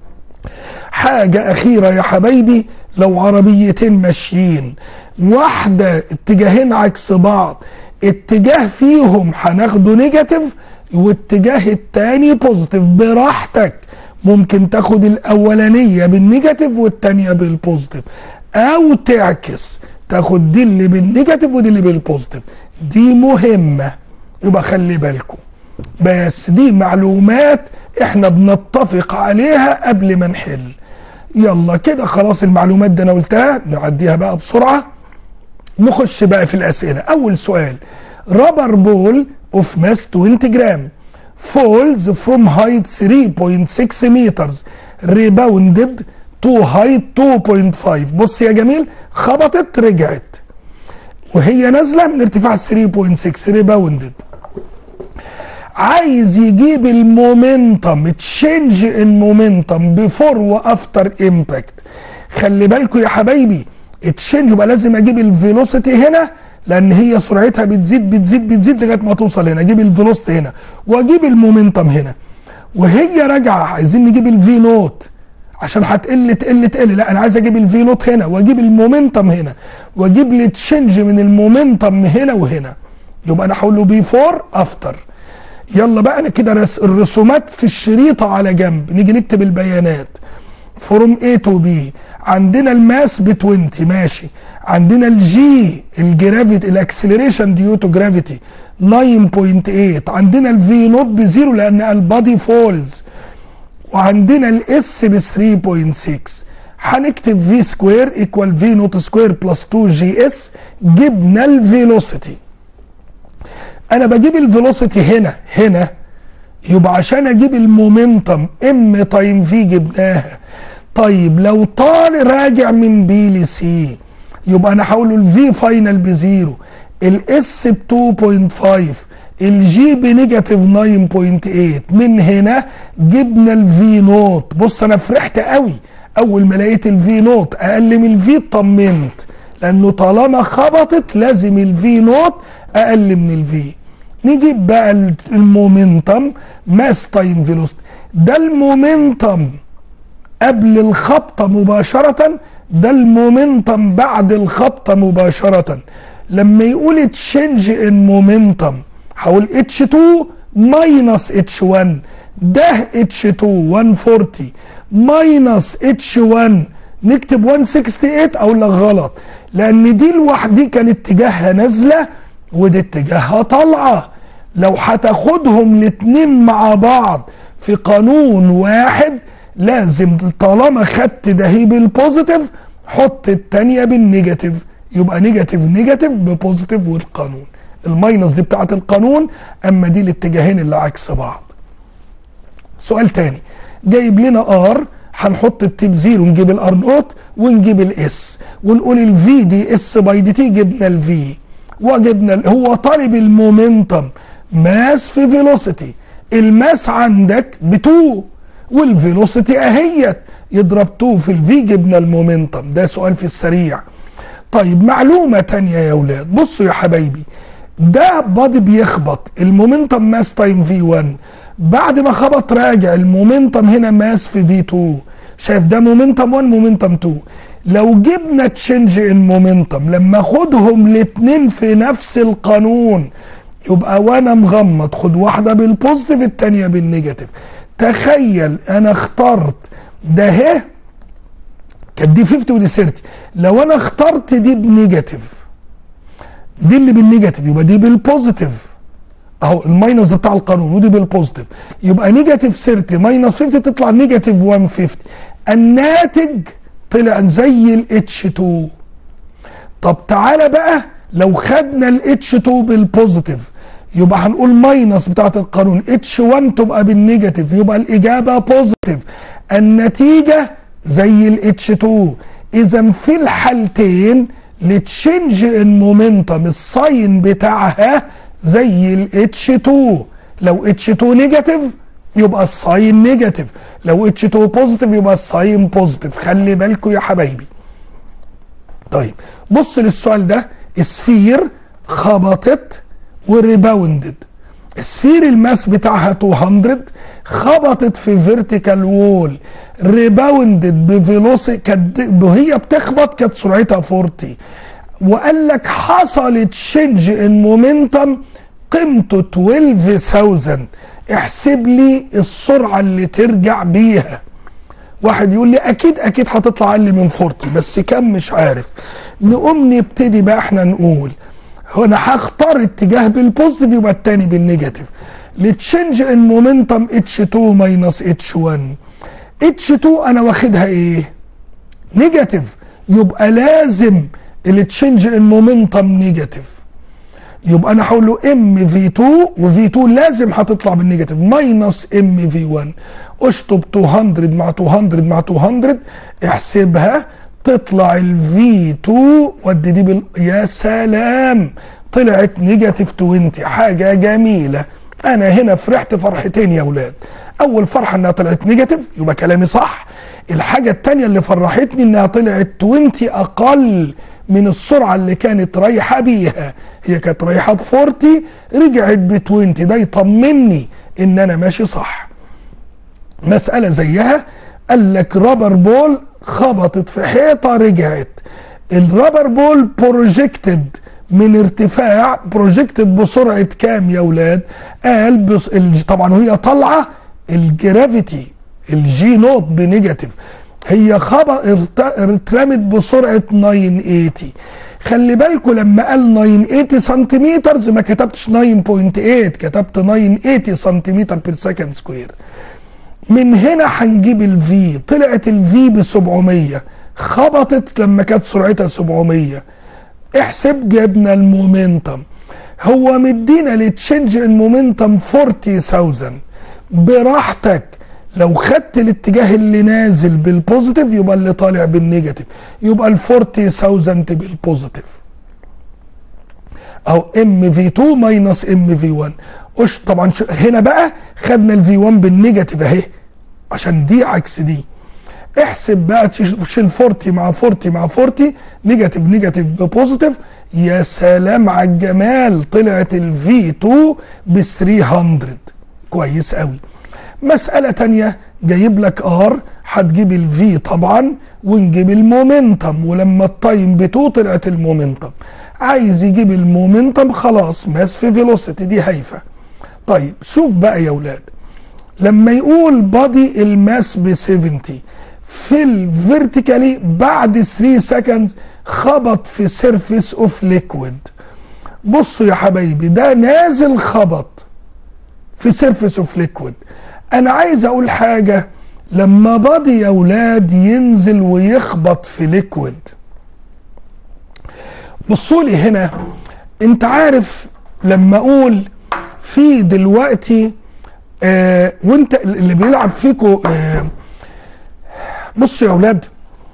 حاجه اخيره يا حبايبي، لو عربيتين ماشيين، واحده اتجاهين عكس بعض، اتجاه فيهم هناخده نيجاتيف واتجاه التاني بوزيتيف، براحتك، ممكن تاخد الاولانيه بالنيجاتيف والتانيه بالبوزيتيف، او تعكس تاخد دي اللي بالنيجاتيف ودي اللي بالبوزيتيف. دي مهمه، يبقى خلي بالكم. بس دي معلومات احنا بنتفق عليها قبل ما نحل. يلا كده خلاص المعلومات دي انا قلتها، نعديها بقى بسرعه. نخش بقى في الاسئله. اول سؤال، رابر بول اوف ماس عشرين جرام falls from height three point six meters rebounded to height two point five. بص يا جميل، خبطت رجعت وهي نازله من ارتفاع three point six rebounded. عايز يجيب المومنتم، تشينج ان مومنتم بيفور وافتر امباكت. خلي بالكم يا حبايبي، التشينج يبقى لازم اجيب الفيلوسيتي هنا، لان هي سرعتها بتزيد بتزيد بتزيد لغايه ما توصل هنا، اجيب الفيلوسيتي هنا واجيب المومنتم هنا. وهي راجعه عايزين نجيب الفي نوت عشان هتقل تقل تقل، لا انا عايز اجيب الفي نوت هنا واجيب المومنتم هنا واجيب لي تشينج من المومنتم هنا وهنا. يبقى انا هقول له بيفور افتر. يلا بقى انا كده رس الرسومات في الشريطه على جنب، نيجي نكتب البيانات. فروم A تو B، عندنا الماس ب عشرين ماشي، عندنا الجي الجرافيتي الاكسلريشن ديو تو جرافيتي تسعة فاصلة تمانية، عندنا الفي نوت بزيرو لان البادي فولز، وعندنا الاس ب ثلاثة فاصلة ستة. هنكتب في سكوير ايكوال في نوت سكوير بلس اتنين جي اس. جبنا الفيلوسيتي. انا بجيب الفيلوسيتي هنا هنا، يبقى عشان اجيب المومنتم ام تايم في جبناها. طيب لو طال راجع من بي لسي، يبقى انا هقول له الفي فاينل بزيرو، الاس ب اتنين فاصلة خمسة، الجي بنيجاتيف تسعة فاصلة تمانية. من هنا جبنا الفي نوت. بص انا فرحت قوي اول ما لقيت الفي نوت اقل من الفي، اطمنت، لانه طالما خبطت لازم الفي نوت اقل من الفي. نجيب بقى المومنتم ماس تايم فيلوسيتي. ده المومنتم قبل الخبطه مباشره، ده المومنتم بعد الخبطه مباشره. لما يقول تشينج ان مومنتم هقول اتش اتنين ماينس اتش واحد، ده اتش اتنين مية واربعين ماينس اتش واحد نكتب مية وتمانية وستين. اقول لك غلط، لان دي لوحدي كان اتجاهها نازله ودي اتجاهها طالعه. لو هتاخدهم الاتنين مع بعض في قانون واحد، لازم طالما خدت ده هي بالبوزيتيف حط التانية بالنيجاتيف، يبقى نيجاتيف نيجاتيف ببوزيتيف. والقانون الماينس دي بتاعت القانون، اما دي الاتجاهين اللي عكس بعض. سؤال تاني، جايب لنا ار هنحط التيب زيرو نجيب الار نوت ونجيب الاس ونقول الفي دي اس باي دي تي، جبنا الفي وجبنا. هو طالب المومنتم ماس في فيلوسيتي، الماس عندك ب اتنين والفيلوسيتي اهيت، يضرب اتنين في الفي جبنا المومنتم. ده سؤال في السريع. طيب معلومة تانية يا ولاد، بصوا يا حبايبي، ده بادي بيخبط المومنتم ماس تايم في واحد، بعد ما خبط راجع المومنتم هنا ماس في في اتنين. شايف ده مومنتم واحد مومنتم اتنين. لو جبنا تشينج ان مومنتم لما اخدهم الاتنين في نفس القانون، يبقى وانا مغمض خد واحده بالبوزيتيف الثانيه بالنيجاتيف. تخيل انا اخترت ده اهي كانت دي خمسين ودي تلاتين، لو انا اخترت دي بنيجاتيف، دي اللي بالنيجاتيف يبقى دي بالبوزيتيف اهو، الماينس بتاع القانون، ودي بالبوزيتيف يبقى نيجاتيف تلاتين ماينس خمسين تطلع نيجاتيف مية وخمسين. الناتج طلع زي الاتش اتنين. طب تعالى بقى لو خدنا الاتش اتنين بالبوزيتيف يبقى هنقول ماينس بتاعت القانون اتش واحد تبقى بالنيجاتيف، يبقى الاجابه بوزيتيف. النتيجه زي الاتش اتنين. اذا في الحالتين لتشينج ان مومنتم الساين بتاعها زي الاتش اتنين. لو اتش اتنين نيجاتيف يبقى الساين نيجاتيف، لو اتش اتنين بوزيتيف يبقى الساين بوزيتيف. خلي بالكم يا حبايبي. طيب بص للسؤال ده، سفير خبطت وريباوندد، سفير الماس بتاعها ميتين خبطت في فيرتيكال وول، ريباوندد بفيلوسيتي كانت وهي بتخبط كانت سرعتها أربعين، وقال لك حصلت تشينج ان مومنتم قيمته اتناشر ألف. احسب لي السرعه اللي ترجع بيها. واحد يقول لي اكيد اكيد هتطلع اقل من أربعين، بس كم مش عارف. نقوم نبتدي بقى احنا نقول هنا هختار اتجاه بالبوزيتيف يبقى الثاني بالنيجاتيف. لتشينج ان مومنتم اتش اتنين ماينس اتش واحد، اتش اتنين انا واخدها ايه؟ نيجاتيف، يبقى لازم التشينج ان مومنتم نيجاتيف. يبقى انا هقول له ام في اتنين وفي اتنين لازم هتطلع بالنيجاتيف ماينس ام في واحد. اشطب ميتين مع ميتين مع ميتين احسبها تطلع الفي اتنين ودي دي بال... يا سلام طلعت نيجاتيف عشرين. حاجه جميله. انا هنا فرحت فرحتين يا اولاد. اول فرحه انها طلعت نيجاتيف يبقى كلامي صح. الحاجه الثانيه اللي فرحتني انها طلعت عشرين اقل من السرعه اللي كانت رايحه بيها. هي كانت رايحه ب أربعين رجعت ب عشرين، ده يطمني ان انا ماشي صح. مساله زيها قال لك رابر بول خبطت في حيطه رجعت. الرابر بول بروجكتد من ارتفاع، بروجكتد بسرعه كام يا اولاد؟ قال بص... طبعا وهي طالعه الجرافيتي الجي نوت بنيجاتيف، هي خبط اترمت بسرعه تسعمية. خلي بالكم لما قال تسعمية سنتيمتر ما كتبتش تسعة فاصلة تمانية، كتبت تسعمية سنتيمتر بير سكند سكوير. من هنا هنجيب الفي، طلعت الفي ب سبعمية، خبطت لما كانت سرعتها سبعمية. احسب جبنا المومنتم. هو مدينا لتشينج المومنتم أربعين ألف. براحتك لو خدت الاتجاه اللي نازل بالبوزيتيف يبقى اللي طالع بالنيجاتيف، يبقى ال أربعين ألف بالبوزيتيف او ام في اتنين ماينس ام في واحد. وش طبعا هنا بقى خدنا الفي واحد بالنيجاتيف اهي عشان دي عكس دي. احسب بقى تشيل أربعين مع أربعين مع أربعين نيجاتيف نيجاتيف ببوزيتيف. يا سلام على الجمال، طلعت الفي اتنين ب تلتمية. كويس قوي. مسألة تانية جايب لك ار، هتجيب الفي طبعا ونجيب المومنتم، ولما التايم ب اتنين طلعت المومنتم. عايز يجيب المومنتم خلاص ماس في فيلوسيتي دي هايفه. طيب شوف بقى يا اولاد، لما يقول بادي الماس ب سبعين في الفيرتيكالي بعد تلاتة سكندز خبط في سيرفيس اوف ليكويد. بصوا يا حبايبي ده نازل خبط في سيرفيس اوف ليكويد. انا عايز اقول حاجه، لما بادي يا اولاد ينزل ويخبط في ليكويد، بصوا لي هنا. انت عارف لما اقول في دلوقتي آه وانت اللي بيلعب فيكو آه بصوا يا اولاد،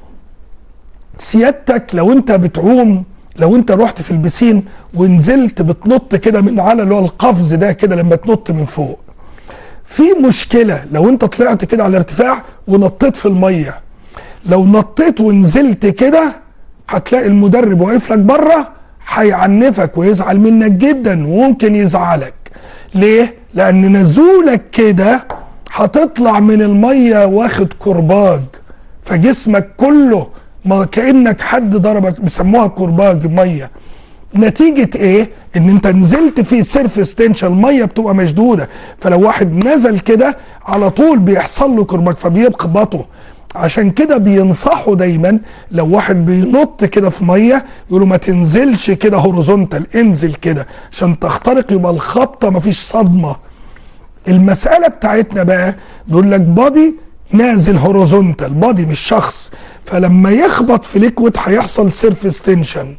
سيادتك لو انت بتعوم، لو انت رحت في البسين ونزلت بتنط كده من على اللي هو القفز ده كده لما تنط من فوق، في مشكله لو انت طلعت كده على ارتفاع ونطيت في الميه، لو نطيت ونزلت كده هتلاقي المدرب واقف لك بره هيعنفك ويزعل منك جدا وممكن يزعلك. ليه؟ لان نزولك كده هتطلع من الميه واخد كرباج، فجسمك كله ما كأنك حد ضربك، بيسموها كرباج ميه. نتيجة ايه؟ ان انت نزلت في سيرفيس تنشن، الميه بتبقى مشدودة، فلو واحد نزل كده على طول بيحصل له كرباج فبيخبطه. عشان كده بينصحوا دايما لو واحد بينط كده في ميه يقولوا ما تنزلش كده هوريزونتال، انزل كده عشان تخترق، يبقى الخبطه مفيش صدمه. المساله بتاعتنا بقى بيقول لك بادي نازل هوريزونتال، بادي مش شخص، فلما يخبط في ليكويد هيحصل سيرفيس تنشن،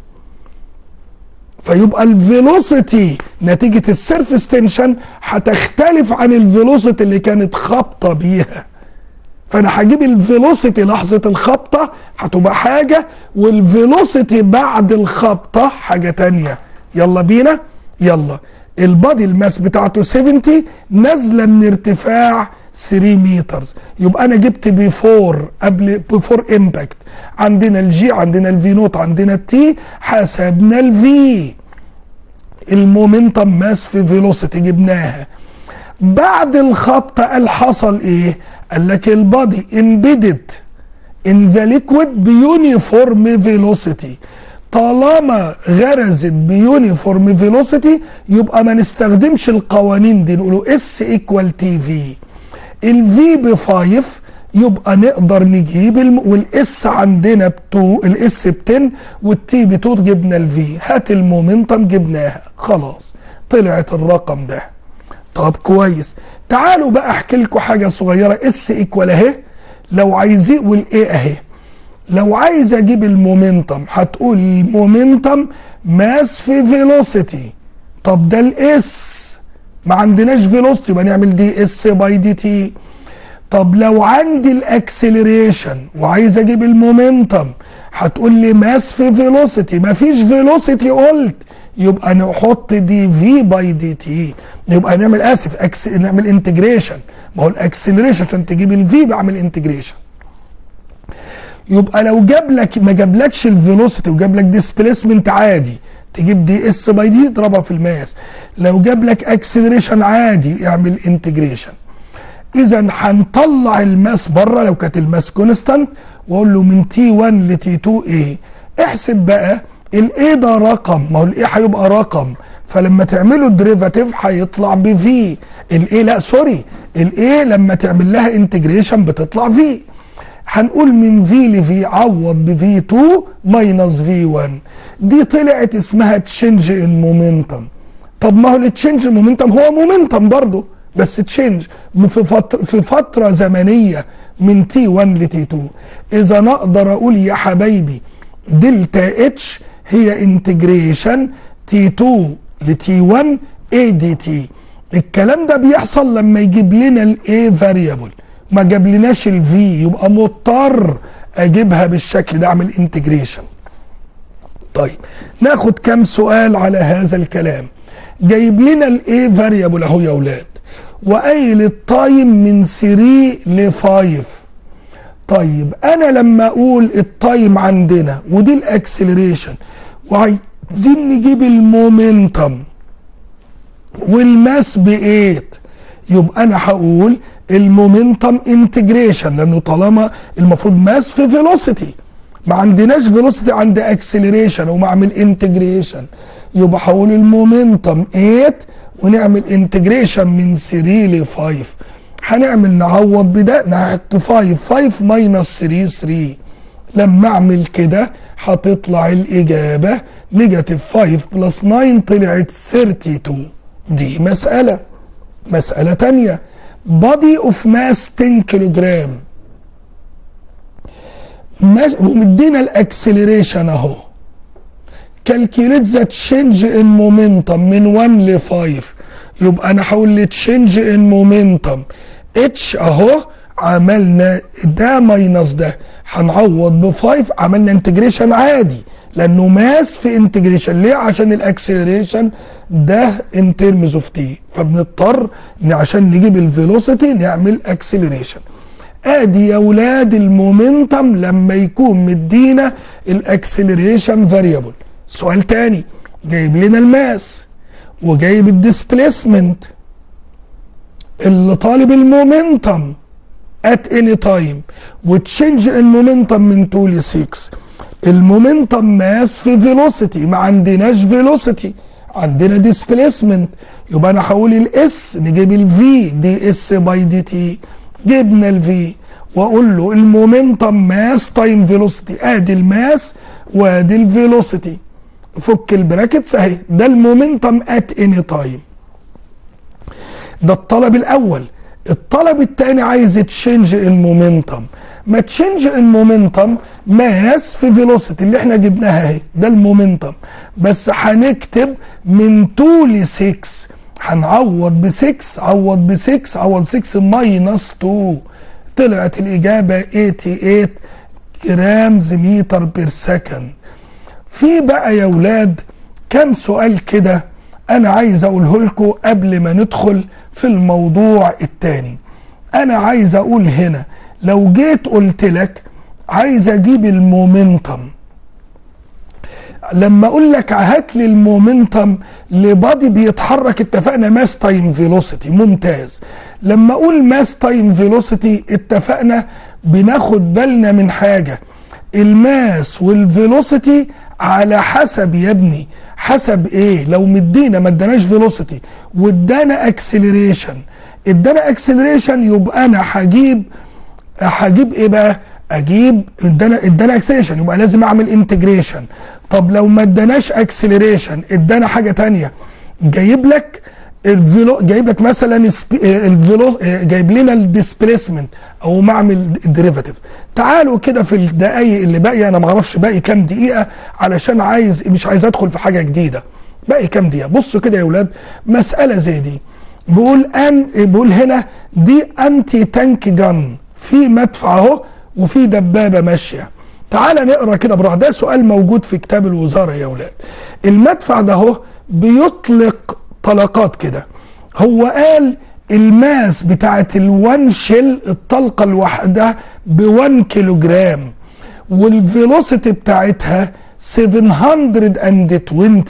فيبقى الفيلوسيتي نتيجه السيرفيس تنشن هتختلف عن الفيلوسيتي اللي كانت خابطه بيها. فانا هجيب الفيلوسيتي لحظه الخبطه هتبقى حاجه، والفيلوسيتي بعد الخبطه حاجه تانيه. يلا بينا، يلا. البادي الماس بتاعته سبعين نازله من ارتفاع ثلاثة مترز، يبقى انا جبت بيفور قبل بيفور امباكت، عندنا الجي، عندنا الفي نوت، عندنا التي، حسبنا الفي المومنتم ماس في فيلوسيتي جبناها. بعد الخبطه قال حصل ايه؟ قال لك البادي امبيدد ان ذا ليكويد بيونيفورم فيلوسيتي. طالما غرزت بيونيفورم فيلوسيتي يبقى ما نستخدمش القوانين دي، نقولوا اس ايكوال تي في. الفي ب خمسة يبقى نقدر نجيب الم... والاس عندنا ب اتنين، الاس ب عشرة والتي ب اتنين، جبنا الفي. هات المومنتم جبناها، خلاص طلعت الرقم ده. طب كويس، تعالوا بقى احكي لكم حاجه صغيره. اس ايكوال اهي، لو عايزين، والايه اهي. لو عايز اجيب المومنتم هتقول المومنتم ماس في فيلوسيتي. طب ده الاس ما عندناش فيلوسيتي، يبقى نعمل دي اس باي دي تي. طب لو عندي الاكسلريشن وعايز اجيب المومنتم هتقول لي ماس في فيلوسيتي، مفيش فيلوسيتي قلت، يبقى نحط دي في باي دي تي. يبقى نعمل اسف أكس... نعمل انتجريشن، ما هو الاكسلريشن عشان تجيب الفي بعمل انتجريشن. يبقى لو جاب لك ما جابلكش الفيلوسيتي وجاب لك ديسبيسمنت عادي تجيب دي اس باي دي تضربها في الماس. لو جاب لك اكسلريشن عادي اعمل انتجريشن. اذا هنطلع الماس بره لو كانت الماس كونستانت، واقول له من تي واحد لتي اتنين ايه. احسب بقى الايه ده رقم، ما هو الايه هيبقى رقم، فلما تعملوا الديريفاتيف هيطلع بفي. الايه لا سوري، الايه لما تعمل لها انتجريشن بتطلع في. هنقول من في لفي عوض بفي اتنين ماينس في واحد، دي طلعت اسمها تشينج ان مومنتم. طب ما هو التشينج مومنتم هو مومنتم برضه، بس تشينج في فتره في فتره زمنيه من تي واحد لتي اتنين. اذا نقدر اقول يا حبايبي دلتا اتش هي انتجريشن تي اتنين لتي واحد اي دي تي. الكلام ده بيحصل لما يجيب لنا الاي فاريبل، ما جابلناش الفي، يبقى مضطر اجيبها بالشكل ده، اعمل انتجريشن. طيب ناخد كام سؤال على هذا الكلام. جايب لنا الاي فاريبل اهو يا اولاد، وقايل التايم من تلاتة ل خمسة. طيب انا لما اقول التايم عندنا ودي الاكسلريشن وعايزين نجيب المومنتم والماس ب تمانية، يبقى انا هقول المومنتم انتجريشن، لانه طالما المفروض ماس في فيلوسيتي، ما عندناش فيلوسيتي عند اكسلريشن وما اعمل انتجريشن، يبقى هقول المومنتم تمانية ونعمل انتجريشن من تلاتة ل خمسة. هنعمل نعوض بده، نحط خمسة، خمسة ماينس تلاتة تلاتة. لما اعمل كده هتطلع الاجابه نيجاتيف خمسة بلس تسعة، طلعت اتنين وتلاتين. دي مساله. مساله ثانيه، body of mass عشرة كيلو جرام، ومدينا الاكسلريشن اهو. كالكيوليت ذا تشينج ان مومنتم من واحد ل خمسة، يبقى انا هقول لي تشينج ان مومنتم اتش اهو عملنا ده ماينس ده هنعوض ب خمسة، عملنا انتجريشن عادي لانه ماس في انتجريشن. ليه؟ عشان الاكسلريشن ده ان ترمز اوف تي، فبنضطر ان عشان نجيب الفيلوسيتي نعمل اكسلريشن. ادي يا ولاد المومنتم لما يكون مدينا الاكسلريشن فاريبل. سؤال تاني، جايب لنا الماس وجايب الديسبليسمنت، اللي طالب المومنتم at any time وتشينج المومنتم من اتنين ل ستة. المومنتم ماس في فيلوسيتي، ما عندناش فيلوسيتي، عندنا ديسبليسمنت، يبقى انا هقول الاس نجيب الفي دي اس باي دي تي. جبنا الفي واقول له المومنتم ماس تايم فيلوسيتي، ادي الماس وادي الفيلوسيتي، فك البراكتس اهي، ده المومنتم ات اني تايم. ده الطلب الاول. الطلب الثاني عايز تشينج المومنتم، ما تشينج المومنتم ماس في فيلوسيتي اللي احنا جبناها اهي، ده المومنتم، بس هنكتب من اتنين ل ستة، هنعوض ب ستة، عوض ب ستة، عوض ستة ماينس اتنين، طلعت الاجابه تمانية وتمانين جرامز متر بير سكند. في بقى يا ولاد كم سؤال كده انا عايز اقوله لكم قبل ما ندخل في الموضوع التاني. انا عايز اقول هنا لو جيت قلت لك عايز اجيب المومنتم، لما اقول لك هات لي المومنتم لبادي بيتحرك، اتفقنا ماس تايم فيلوسيتي، ممتاز. لما اقول ماس تايم فيلوسيتي اتفقنا بناخد بالنا من حاجه، الماس والفيلوسيتي على حسب يا ابني، حسب ايه؟ لو مدينا ما اداناش فيلوسيتي وادانا اكسلريشن، ادانا اكسلريشن يبقى انا هجيب هجيب ايه بقى؟ اجيب ادانا ادانا اكسلريشن يبقى لازم اعمل انتجريشن. طب لو ما اداناش اكسلريشن ادانا حاجه ثانيه، جايب لك الفيلو جايب لك مثلا الفيلو جايب لنا الديسبليسمنت او معمل ديريفاتيف. تعالوا كده في الدقايق اللي باقيه، انا ما اعرفش باقي كام دقيقه علشان عايز مش عايز ادخل في حاجه جديده. باقي كام دقيقه؟ بصوا كده يا اولاد، مساله زي دي بيقول ان بيقول هنا دي انتي تانك جن، في مدفع اهو وفي دبابه ماشيه. تعال نقرا كده براحه، ده سؤال موجود في كتاب الوزاره يا اولاد. المدفع ده اهو بيطلق طلقات كده، هو قال الماس بتاعت الوان شيل الطلقه الواحده بوان كيلو جرام، والفيلوسيتي بتاعتها سبعمية وعشرين،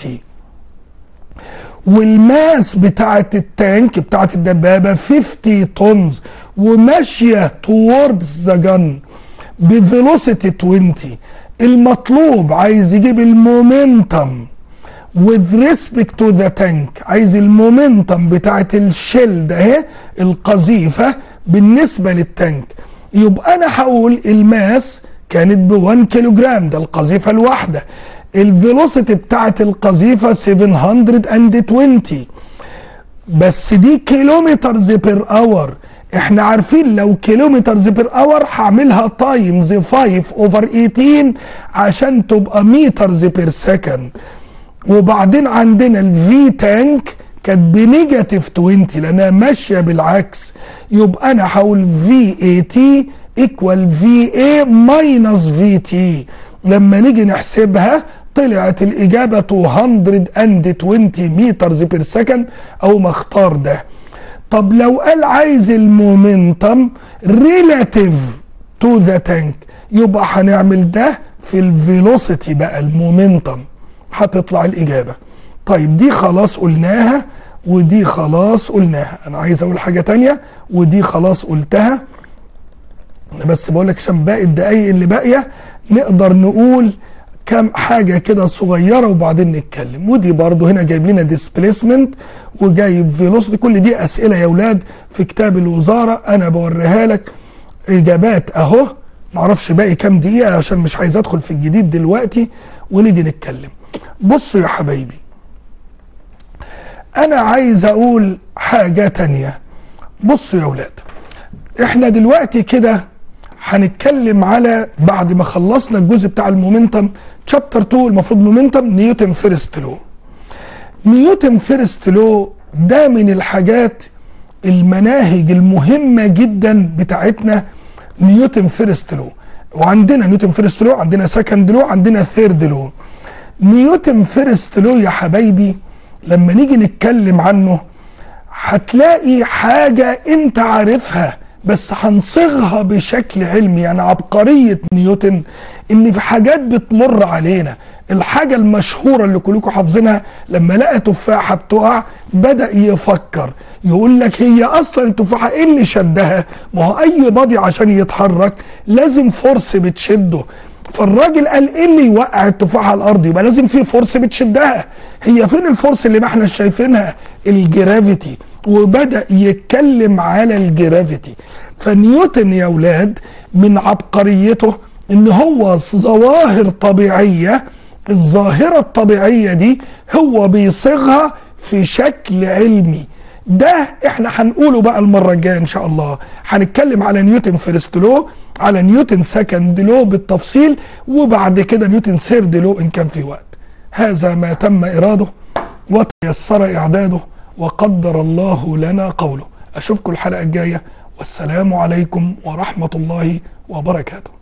والماس بتاعت التانك بتاعت الدبابه خمسين طنز وماشيه توردز ذا جن بفيلوسيتي عشرين. المطلوب عايز يجيب المومنتم with respect to the tank، عايز المومنتم بتاعت الشيل ده اهي القذيفه بالنسبه للتانك. يبقى انا هقول الماس كانت ب واحد كيلو جرام، ده القذيفه الواحده، الفيلوسيتي بتاعت القذيفه سبعمية وعشرين، بس دي كيلومترز بير اور. احنا عارفين لو كيلومترز بير اور هعملها تايمز خمسة اوفر تمنتاشر عشان تبقى مترز بير سكند. وبعدين عندنا الفي تانك كانت بنيجاتيف عشرين لانها ماشيه بالعكس، يبقى انا هقول في اي تي ايكوال في اي ماينس في تي. لما نيجي نحسبها طلعت الاجابه مئتين وعشرين مترز بير سكند، او ما اختار ده. طب لو قال عايز المومنتم ريلاتيف تو ذا تانك، يبقى هنعمل ده في الفيلوسيتي بقى المومنتم، هتطلع الاجابه. طيب دي خلاص قلناها ودي خلاص قلناها، انا عايز اقول حاجه تانية ودي خلاص قلتها، انا بس بقول لك عشان باقي الدقايق اللي باقيه نقدر نقول كام حاجه كده صغيره وبعدين نتكلم. ودي برضو هنا جايب لنا ديسبليسمنت وجايب فيلوسيتي، كل دي اسئله يا اولاد في كتاب الوزاره انا بوريها لك اجابات اهو. معرفش باقي كام دقيقه عشان مش عايز ادخل في الجديد دلوقتي ونيجي نتكلم. بصوا يا حبايبي، انا عايز اقول حاجه تانية. بصوا يا اولاد، احنا دلوقتي كده هنتكلم على بعد ما خلصنا الجزء بتاع المومنتم شابتر اتنين، المفروض مومنتم نيوتن فيرست لو. نيوتن فيرست لو ده من الحاجات المناهج المهمة جدا بتاعتنا نيوتن فيرست لو، وعندنا نيوتن فيرست لو، عندنا سكند لو، عندنا ثيرد لو. نيوتن فيرست لو يا حبايبي لما نيجي نتكلم عنه هتلاقي حاجة انت عارفها بس هنصيغها بشكل علمي. يعني عبقرية نيوتن ان في حاجات بتمر علينا. الحاجة المشهورة اللي كلكم حافظينها، لما لقى تفاحة بتقع بدأ يفكر، يقول لك هي اصلا التفاحة ايه اللي شدها؟ ما هو اي بادي عشان يتحرك لازم فورس بتشده. فالراجل قال ايه اللي يوقع التفاحة على الارض؟ يبقى لازم في فورس بتشدها. هي فين الفورس اللي ما احنا شايفينها؟ الجرافيتي. وبدأ يتكلم على الجرافيتي. فنيوتن يا اولاد من عبقريته ان هو ظواهر طبيعية، الظاهرة الطبيعية دي هو بيصيغها في شكل علمي. ده احنا هنقوله بقى المرة الجاية ان شاء الله. هنتكلم على نيوتن فيرست لو، على نيوتن سكند لو بالتفصيل، وبعد كده نيوتن ثيرد لو ان كان في وقت. هذا ما تم اراده وتيسر اعداده وقدر الله لنا قوله. اشوفكم الحلقة الجاية، والسلام عليكم ورحمة الله وبركاته.